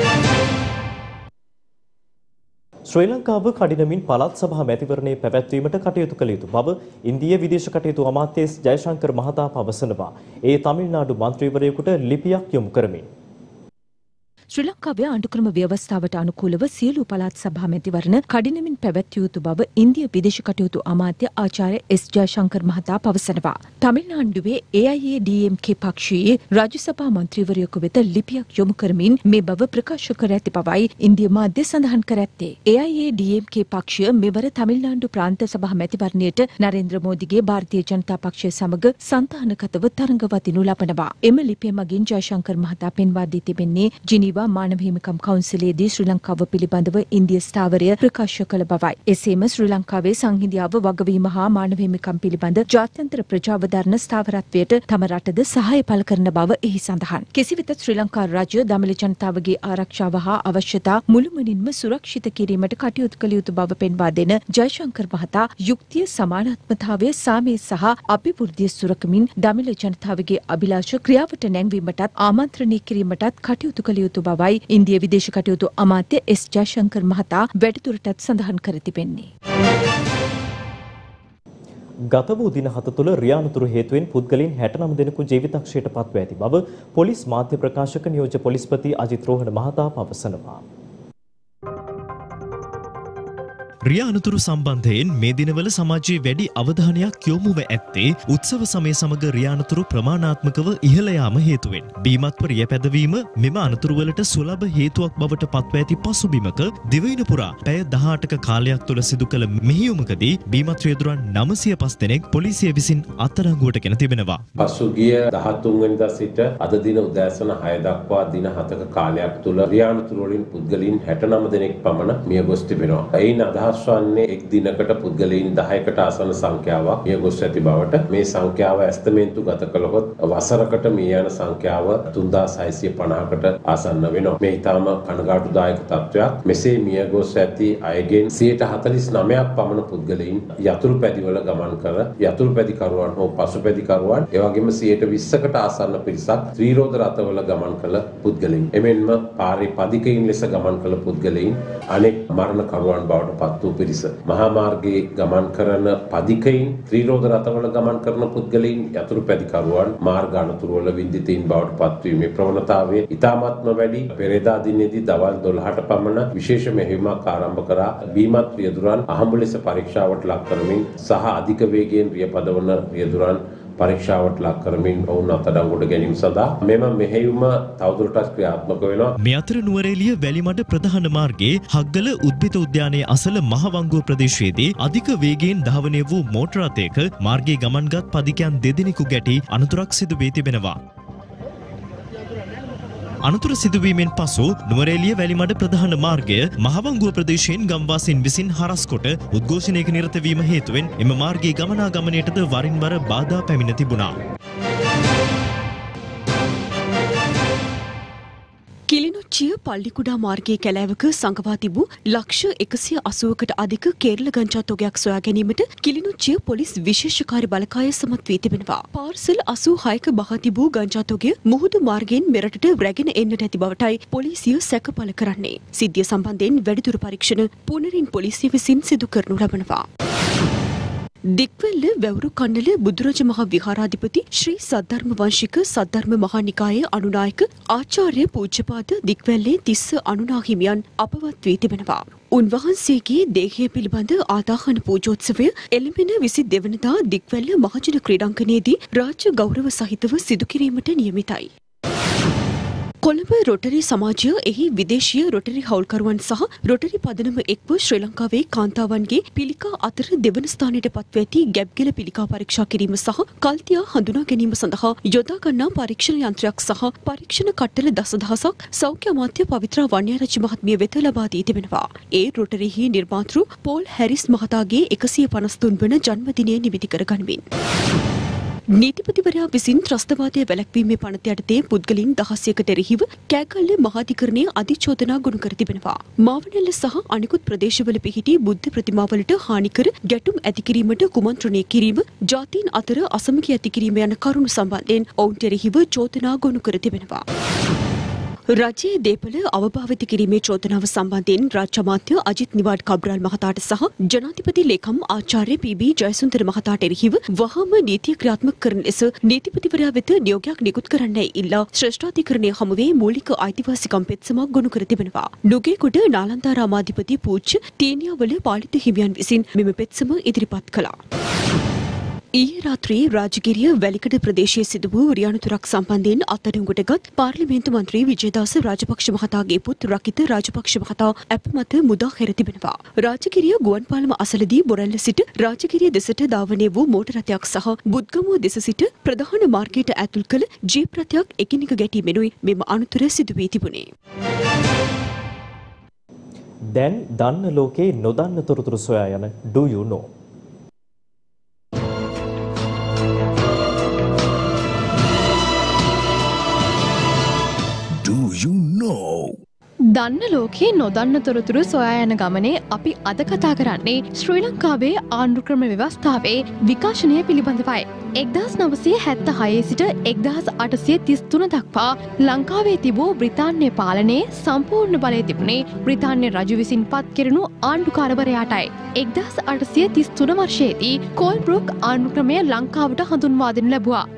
ශ්‍රී ලංකාව කඩිනමින් පළාත් සභා මැතිවරණයේ පැවැත්වීමට කටයුතු කළ යුතු බව ඉන්දිය විදේශ කටයුතු අමාත්‍ය එස් ජයශංකර් මහතා පවසනවා. ඒ තමිල්නාඩු මන්ත්‍රීවරයෙකුට ලිපියක් යොමු කරමින් ශ්‍රී ලංකාවේ ආණ්ඩුක්‍රම ව්‍යවස්ථාවට අනුකූලව සියලු පළාත් සභා මැතිවරණ කඩිනමින් පැවැත්විය යුතු බව ඉන්දිය විදේශ කටයුතු අමාත්‍ය ආචාර්ය එස් ජයශංකර් මහතා පවසනවා. තමිල්නාඩුවේ ඒ අයි ඒ ඩී එම් කේ පක්ෂයේ රාජ්‍ය සභා මන්ත්‍රීවරයෙකු වෙත ලිපියක් යොමු කරමින් මේ බව ප්‍රකාශ කර ඇති බවයි ඉන්දිය මාධ්‍ය සඳහන් කර ඇත්තේ. ඒ අයි ඒ ඩී එම් කේ පක්ෂය මෙවර තමිල්නාඩු ප්‍රාන්ත සභා මැතිවරණයට නරේන්ද්‍ර මෝදිගේ ಭಾರತೀಯ ජනතා පක්ෂය සමග සන්තානගතව තරඟවදිනු ලබනවා. එම ලිපිය මගින් ජයශංකර් මහතා පෙන්වා දී තිබෙන්නේ ජිනීවා මානව හිමිකම් කවුන්සිලයේදී ශ්‍රී ලංකාව පිළිබඳව ඉන්දිය ස්ථාවරය ප්‍රකාශ කළ බවයි. එසේම ශ්‍රී ලංකාවේ සංහිඳියාව වගවීම හා මානව හිමිකම් පිළිබඳ ජාත්‍යන්තර ප්‍රජාවධාරණ ස්ථාවරත්වයට තම රටද සහාය පළ කරන බව එහි සඳහන්. කෙසේවෙතත් ශ්‍රී ලංකා රාජ්‍ය දමිළ ජනතාවගේ ආරක්ෂාව හා අවශ්‍යතා මුළුමනින්ම සුරක්ෂිත කිරීමට කටයුතු කළ යුතු බව පෙන්වා දෙන ජයශංකර් මහතා යුක්තිය, සමානාත්මතාවය, සාමය සහ අභිවෘද්ධිය සුරකමින් දමිළ ජනතාවගේ අභිලාෂ ක්‍රියාවට නැංවීමටත් ආමන්ත්‍රණය කිරීමටත් කටයුතු කළ යුතු බවයි ඉන්දිය විදේශ කටයුතු අමාත්‍ය එස් ජයශංකර් මහතා වැඩිදුරටත් සඳහන් කර තිබෙන්නේ. ගත වූ දින හත තුළ රියානුතුරු හේතුවෙන් පුද්ගලයන් හැටනම දෙනෙකු ජීවිතක්ෂයට පත්ව ඇති බව පොලිස් මාධ්‍ය ප්‍රකාශක නියෝජ්‍ය පොලිස්පති අජිත් රෝහණ මහතා පවසනවා. රියා අනතුරු සම්බන්ධයෙන් මේ දිනවල සමාජයේ වැඩි අවධානයක් යොමුව ඇත්තේ උත්සව සමය සමග රියා අනතුරු ප්‍රමාණාත්මකව ඉහළ යාම හේතුවෙන්. බීමත්ව රිය පැදවීම මෙම අනතුරුවලට සුලභ හේතුවක් බවට පත්ව ඇති පසුබිමක දිවයින පුරා පැය දහඅටක කාලයක් තුළ සිදු කළ මෙහෙයුමකදී බීමත් රියදුරන් නවසිය පහ දෙනෙක් පොලිසිය විසින් අත්අඩංගුවට ගෙන තිබෙනවා. පසුගිය දහතුන් වෙනිදා සිට අද දින උදෑසන හය දක්වා දින හතක කාලයක් තුළ රියා අනතුරු වලින් පුද්ගලයන් හැටනව දෙනෙක් පමණ මිය ගොස් තිබෙනවා. එයින් අදහස් වන්නේ එක් දිනකට පුද්ගලයන් දහයකට ආසන්න සංඛ්‍යාවක් මිය ගොස් ඇති බවට. මේ සංඛ්‍යාව ඇස්තමේන්තු ගත කළහොත් වසරකට මිය යන සංඛ්‍යාව තුන්දාස් හයසිය පනහකට ආසන්න වෙනවා. මේ ඊටාම කනගාටුදායක තත්ත්වයක්. මෙසේ මිය ගොස් ඇති අයගෙන් සියයට හතළිස් නවයක් පමණ පුද්ගලයන් යතුරු පැදිවල ගමන් කර යතුරු පැදිකරුවන් හෝ පසු පැදිකරුවන් එවැගේම සියයට විස්සකට ආසන්න පිරිසක් ත්‍රිරෝද රථවල ගමන් කළ පුද්ගලයන්. එමෙන්ම පාරේ පදිකයින් ලෙස ගමන් කළ පුද්ගලයන් අනෙක් මරණකරුවන් බවට පත් වූ පිරිස. මහා මාර්ගයේ ගමන් කරන පදිකයින් ත්‍රිරෝද රථවල ගමන් කරන පුද්ගලයන් යතුරු පැදිකරුවන් මාර්ග අනතුරු වල විඳිතයින් බවට පත්වීමේ ප්‍රවණතාවය ඉතාමත්ම වැඩි. පෙරේදා දිනේදී දවල් දොළහට පමණ විශේෂ මෙහෙයුමක් ආරම්භ කරා බීමත් රියදුරන් අහඹු ලෙස පරීක්ෂාවට ලක් කරමින් සහ අධික වේගයෙන් රිය පදවන රියදුරන් පරීක්ෂාවට ලක් කරමින් ඔවුන් අත්අඩංගුවට ගැනීම සඳහා මෙම මෙහෙයුම තවදුරටත් ක්‍රියාත්මක වෙනවා. මේ අතර නුවරඑළිය වැලිමඩ ප්‍රධාන මාර්ගයේ හග්ගල උද්භිත උද්‍යානයේ අසල මහවංගුව ප්‍රදේශයේදී අධික වේගයෙන් ධාවනය වූ මෝටර රථයක මාර්ගයේ ගමන්ගත් පදිකයන් දෙදෙනෙකු ගැටි අනතුරක් සිදු වී තිබෙනවා. අනතුර සිදුවීමෙන් පසු නුවරඑළිය වැලිමඩ ප්‍රධාන මාර්ගය මහවංගුව ප්‍රදේශයෙන් ගම්වාසීන් විසින් හරස් කොට උද්ඝෝෂණයක නිරත වීම හේතුවෙන් එම මාර්ගයේ ගමනාගමනයටද වරින් වර බාධා පැමිණ තිබුණා. කිලිනොච්චිය පල්ලිකුඩා මාර්ගයේ කැලෑවක සංගවා තිබූ ලක්ෂ එකසිය අසූවකට අධික කේරළ ගංජා තොගයක් සොයා ගැනීමට කිලිනොච්චිය පොලිස් විශේෂකාර්ය බලකාය සමත් වී තිබෙනවා. පාර්සල් අසූ හයක බහා තිබූ ගංජා තොගය මුහුදු මාර්ගයෙන් මෙරටට රැගෙන එන්නට ඇති බවටයි පොලිසිය සැක පළ කරන්නේ. සිද්ධිය සම්බන්ධයෙන් වැඩිදුර පරීක්ෂණ පුනරින් පොලිසිය විසින් සිදු කරනු ලබනවා. දික්වැල්ල වැවුරු කන්නල බුදුරජ මහා විහාරාධිපති ශ්‍රී සද්ධර්ම වංශික සද්ධර්ම මහා නිකායේ අනුනායක ආචාර්ය පූජ්‍යපාද දික්වැල්ලේ තිස්ස අනුනා හිමියන් අපවත් වී තිබෙනවා. උන්වහන්සේගේ දේහය පිළිබඳ ආදාහන පූජෝත්සවය එළඹෙන විසිදෙවන වෙනිදා දික්වැල්ල මහජන ක්‍රීඩාංගණයේදී රාජ්‍ය ගෞරව සහිතව සිදු කිරීමට නියමිතයි. කොළඹ රොටරි සමාජය එහි විදේශීය රොටරි හවුල්කරුවන් සහ රොටරි පදනම එක්ව ශ්‍රී ලංකාවේ කාන්තාවන්ගේ පිළිකා අතර දෙවන ස්ථානයට පත්ව ඇති ගැබ්ගෙල පිළිකා පරීක්ෂා කිරීම සහ කල්තියා හඳුනා ගැනීම සඳහා යොදා ගන්නා පරීක්ෂණ යන්ත්‍රයක් සහ පරීක්ෂණ කට්ටල දසදහසක් සෞඛ්‍ය අමාත්‍ය පවිත්‍රා වන්‍යාරච්චි මහත්මිය වෙත ලබා දී තිබෙනවා. ඒ රොටරිහි නිර්මාතෘ පෝල් හැරිස් මහතාගේ එකසිය පනස් තුන් වන ජන්මදිනය නිමිති කර ගනිමින් නීතිපතිවරයා විසින් ත්‍රස්තවාදය වැළැක්වීමේ පනත යටතේ පුද්ගලින් දහසයකට එරෙහිව කෑගල්ල මහාධිකරණය අධිචෝදනා ගොනු කර තිබෙනවා. මාවනැල්ල සහ අනිකුත් ප්‍රදේශවල පිහිටි බුද්ධ ප්‍රතිමාවලට හානිකර ගැටුම් ඇති කිරීමට කුමන්ත්‍රණය කිරීම, ජාතීන් අතර අසමගිය ඇති කිරීම යන කරුණු සම්බන්ධයෙන් ඔවුන්ට එරෙහිව චෝදනා ගොනු කර තිබෙනවා. රජයේ දේපළ අවභාවිත කිරීමේ චෝදනාව සම්බන්ධයෙන් රාජ්‍ය අමාත්‍ය අජිත් නිවාඩ් කබ්‍රාල් මහතාට සහ ජනාධිපති ලේකම් ආචාර්ය පී.බී. ජයසුන්දර මහතාට එරෙහිව වහාම නීතිය ක්‍රියාත්මක කරන ලෙස නීතිපතිවරයා වෙත නියෝගයක් නිකුත් කරන්නයි ඉල්ලා ශ්‍රේෂ්ඨාධිකරණය හමුවේ මූලික අයිතිවාසිකම් පෙත්සමක් ගොනු කර තිබෙනවා. නුගේගොඩ නාලන්දා රාමාධිපති පූජ්‍ය තේනියාවල පාලිත හිමියන් විසින් මෙම පෙත්සම ඉදිරිපත් කළා. ඊයේ රාත්‍රියේ රාජගිරිය වැලිකඩ ප්‍රදේශයේ සිදු වූ රියානුතුරක් සම්බන්ධයෙන් අත්අඩංගුවටගත් පාර්ලිමේන්තු මන්ත්‍රී විජේදාස රාජපක්ෂ මහතාගේ පුත් රකිත රාජපක්ෂ මහතා අප මත මුදා හැර තිබෙනවා. රාජගිරිය ගුවන්පාලම අසලදී බොරැල්ල සිට රාජගිරිය දෙසට ධාවනය වූ මෝටර රථයක් සහ බුද්ගමුව දෙස සිට ප්‍රධාන මාර්ගයට ඇතුල් කළ ජීප් රථයක් එකිනෙක ගැටීමෙනුයි මෙම අනතුර සිදු වී තිබුණේ. දැන් දන්න ලෝකේ නොදන්න තොරතුරු සොයා යන Do You Know? Do you know? දන්න ලෝකේ නොදන්න තොරතුරු සොයා යන ගමනේ අපි අද කතා කරන්නේ ශ්‍රී ලංකාවේ ආණ්ඩු ක්‍රම ව්‍යවස්ථාවේ විකාශනය පිළිබඳවයි. එක්දහස් නවසිය හැත්තහයේ සිට එක්දහස් අටසිය තිස් තුන දක්වා ලංකාවේ තිබූ බ්‍රිතාන්‍ය පාලනයේ සම්පූර්ණ බලය තිබුණේ බ්‍රිතාන්‍ය රජු විසින් පත් කෙරුණු ආණ්ඩුකාරවරයාටයි. එක්දහස් අටසිය තිස් තුන වර්ෂයේදී කෝල්බ්‍රොක් ආණ්ඩු ක්‍රමය ලංකාවට හඳුන්වා දෙනු ලැබුවා.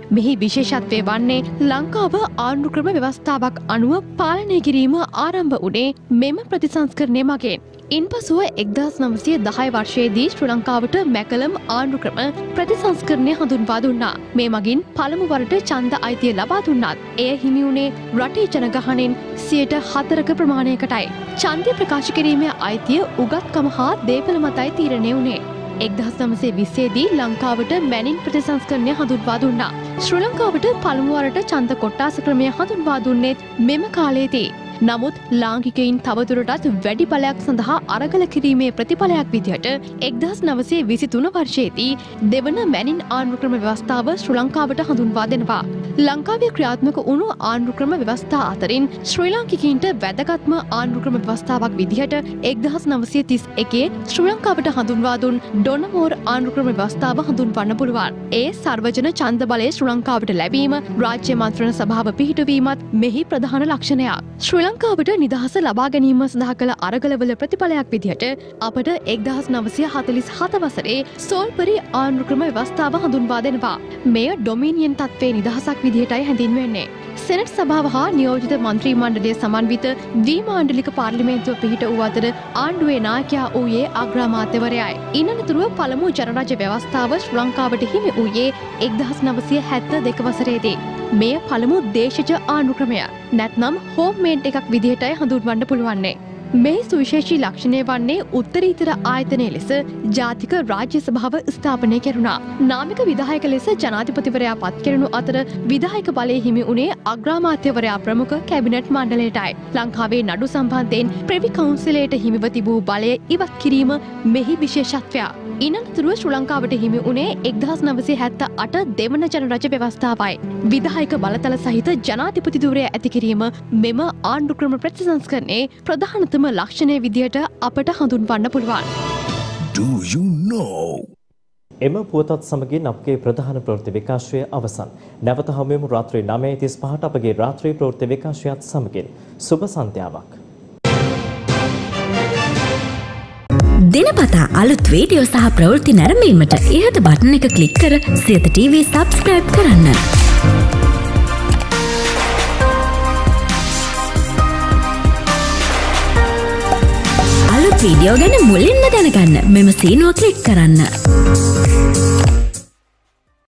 මෙහි විශේෂත්වය වන්නේ ලංකාව ආණ්ඩු ක්‍රම ව්‍යවස්ථාවක් අනුව පාලනය කිරීම ආරම්භ වුණේ මෙම ප්‍රතිසංස්කරණය මගින්. ඉන්පසුව එක්දහස් නවසිය දහය වර්ෂයේදී ශ්‍රී ලංකාවට මැකලම් ආණ්ඩු ක්‍රම ප්‍රතිසංස්කරණය හඳුන්වා දුන්නා. මේ මගින් පළමු වරට ඡන්ද අයිතිය ලබා දුන්නත් එය හිමි වුණේ රටේ ජනගහනයෙන් සියයට හතරක ප්‍රමාණයකටයි. ඡන්දය ප්‍රකාශ කිරීමේ අයිතිය උගත්කම හා දේපල මතයි තීරණය වුණේ. එක්දහස් නවසිය විස්සේදී ලංකාවට මැනින් ප්‍රතිසංස්කරණය හඳුන්වා දුන්නා. ශ්‍රී ලංකාවට පළමු වරට ඡන්ද කොට්ටාස ක්‍රමය හඳුන්වා දුන්නේත් මෙම කාලයේදී. නමුත් ලාංකිකයින් තවදුරටත් වැඩි බලයක් සඳහා අරගල කිරීමේ ප්‍රතිඵලයක් විදිහට එක්දහස් නවසිය විසිතුන වර්ෂයේදී දෙවන මැනින් ආණ්ඩු ක්‍රම ව්‍යවස්ථාව ශ්‍රී ලංකාවට හඳුන්වා දෙනවා. ලංකාවේ ක්‍රියාත්මක වුණු ආණ්ඩු ක්‍රම ව්‍යවස්ථා අතරින් ශ්‍රී ලාංකිකයින්ට වැදගත්ම ආණ්ඩු ක්‍රම ව්‍යවස්ථාවක් විදිහට එක්දහස් නවසිය තිස් එකේ ශ්‍රී ලංකාවට හඳුන්වා දුන් ඩොනමෝර් ආණ්ඩු ක්‍රම ව්‍යවස්ථාව හඳුන්වන්න පුළුවන්. ඒ සර්වජන ඡන්ද බලය ශ්‍රී ලංකාවට ලැබීම, රාජ්‍ය මන්ත්‍රණ සභාව පිහිටුවීමත් මෙහි ප්‍රධාන ලක්ෂණයක්. ශ්‍රී ලංකාවට නිදහස ලබා ගැනීම සඳහා කළ අරගලවල ප්‍රතිඵලයක් විදිහට අපට එක්දහස් නවසිය හතළිස් හත වසරේ සෝල්පරි ආණ්ඩු ක්‍රම ව්‍යවස්ථාව හඳුන්වා දෙනවා. මෙය ඩොමිනියන් තත්ත්වයේ නිදහසක් විදිහටයි හැඳින්වෙන්නේ. සෙනට් සභාව හා නියෝජිත මන්ත්‍රී මණ්ඩලය සමන්විත ද්විමාණ්ඩලික පාර්ලිමේන්තුව පිහිට වූ අතර ආණ්ඩුවේ නායකයා වූයේ අග්‍රාමාත්‍යවරයයි. ඉන්නතුරුව පළමු ජනරාජ්‍ය ව්‍යවස්ථාව ශ්‍රී ලංකාවට හිමි වූයේ එක්දහස් නවසිය හැත්ත දෙක වසරේදී. මෙය පළමු දේශජ ආණ්ඩු ක්‍රමය. නැත්නම් හෝම් මේඩ් එකක් විදිහටයි හඳුන්වන්න පුළුවන්නේ. මේ සුවිශේෂී ලක්ෂණය වන්නේ උත්තරීතර ආයතනය ලෙස ජාතික රාජ්‍ය සභාව ස්ථාපනය කෙරුණා. නාමික විධායක ලෙස ජනාධිපතිවරයා පත් කෙරුණු අතර විධායක බලය හිමි වුණේ අග්‍රාමාත්‍යවරයා ප්‍රමුඛ කැබිනට් මණ්ඩලයටයි. ලංකාවේ නඩු සම්බන්ධයෙන් ප්‍රිවි කවුන්සිලයට හිමිව තිබූ බලය ඉවත් කිරීම මෙහි විශේෂත්වයක්. ඉනතුරුව ශ්‍රී ලංකාවට හිමි වුණේ එක්දහස් නවසිය හැත්ත අට දෙවන ජනරජ ව්‍යවස්ථාවයි. විධායක බලතල සහිත ජනාධිපති ධුරය ඇති කිරීම මෙම ආණ්ඩු ක්‍රම ප්‍රතිසංස්කරණයේ ප්‍රධානතම ලක්ෂණය විදියට අපට හඳුන්වන්න පුළුවන්. Do you know? එම පුවතත් සමගින් අපගේ ප්‍රධාන ප්‍රවෘත්ති විකාශය අවසන්. නැවත හමුවෙමු රාත්‍රී නවය තිස් පහට අපගේ රාත්‍රී ප්‍රවෘත්ති විකාශයත් සමගින්. සුබ සන්ධ්‍යාවක්. දිනපතා අලුත් වීඩියෝ සහ ප්‍රවෘත්ති නැරඹීමට ඉහත බටන් එක ක්ලික් කර සියත ටීවී සබ්ස්ක්‍රයිබ් කරන්න. අලුත් වීඩියෝ ගැන මුලින්ම දැනගන්න මෙම සීනුව ක්ලික් කරන්න.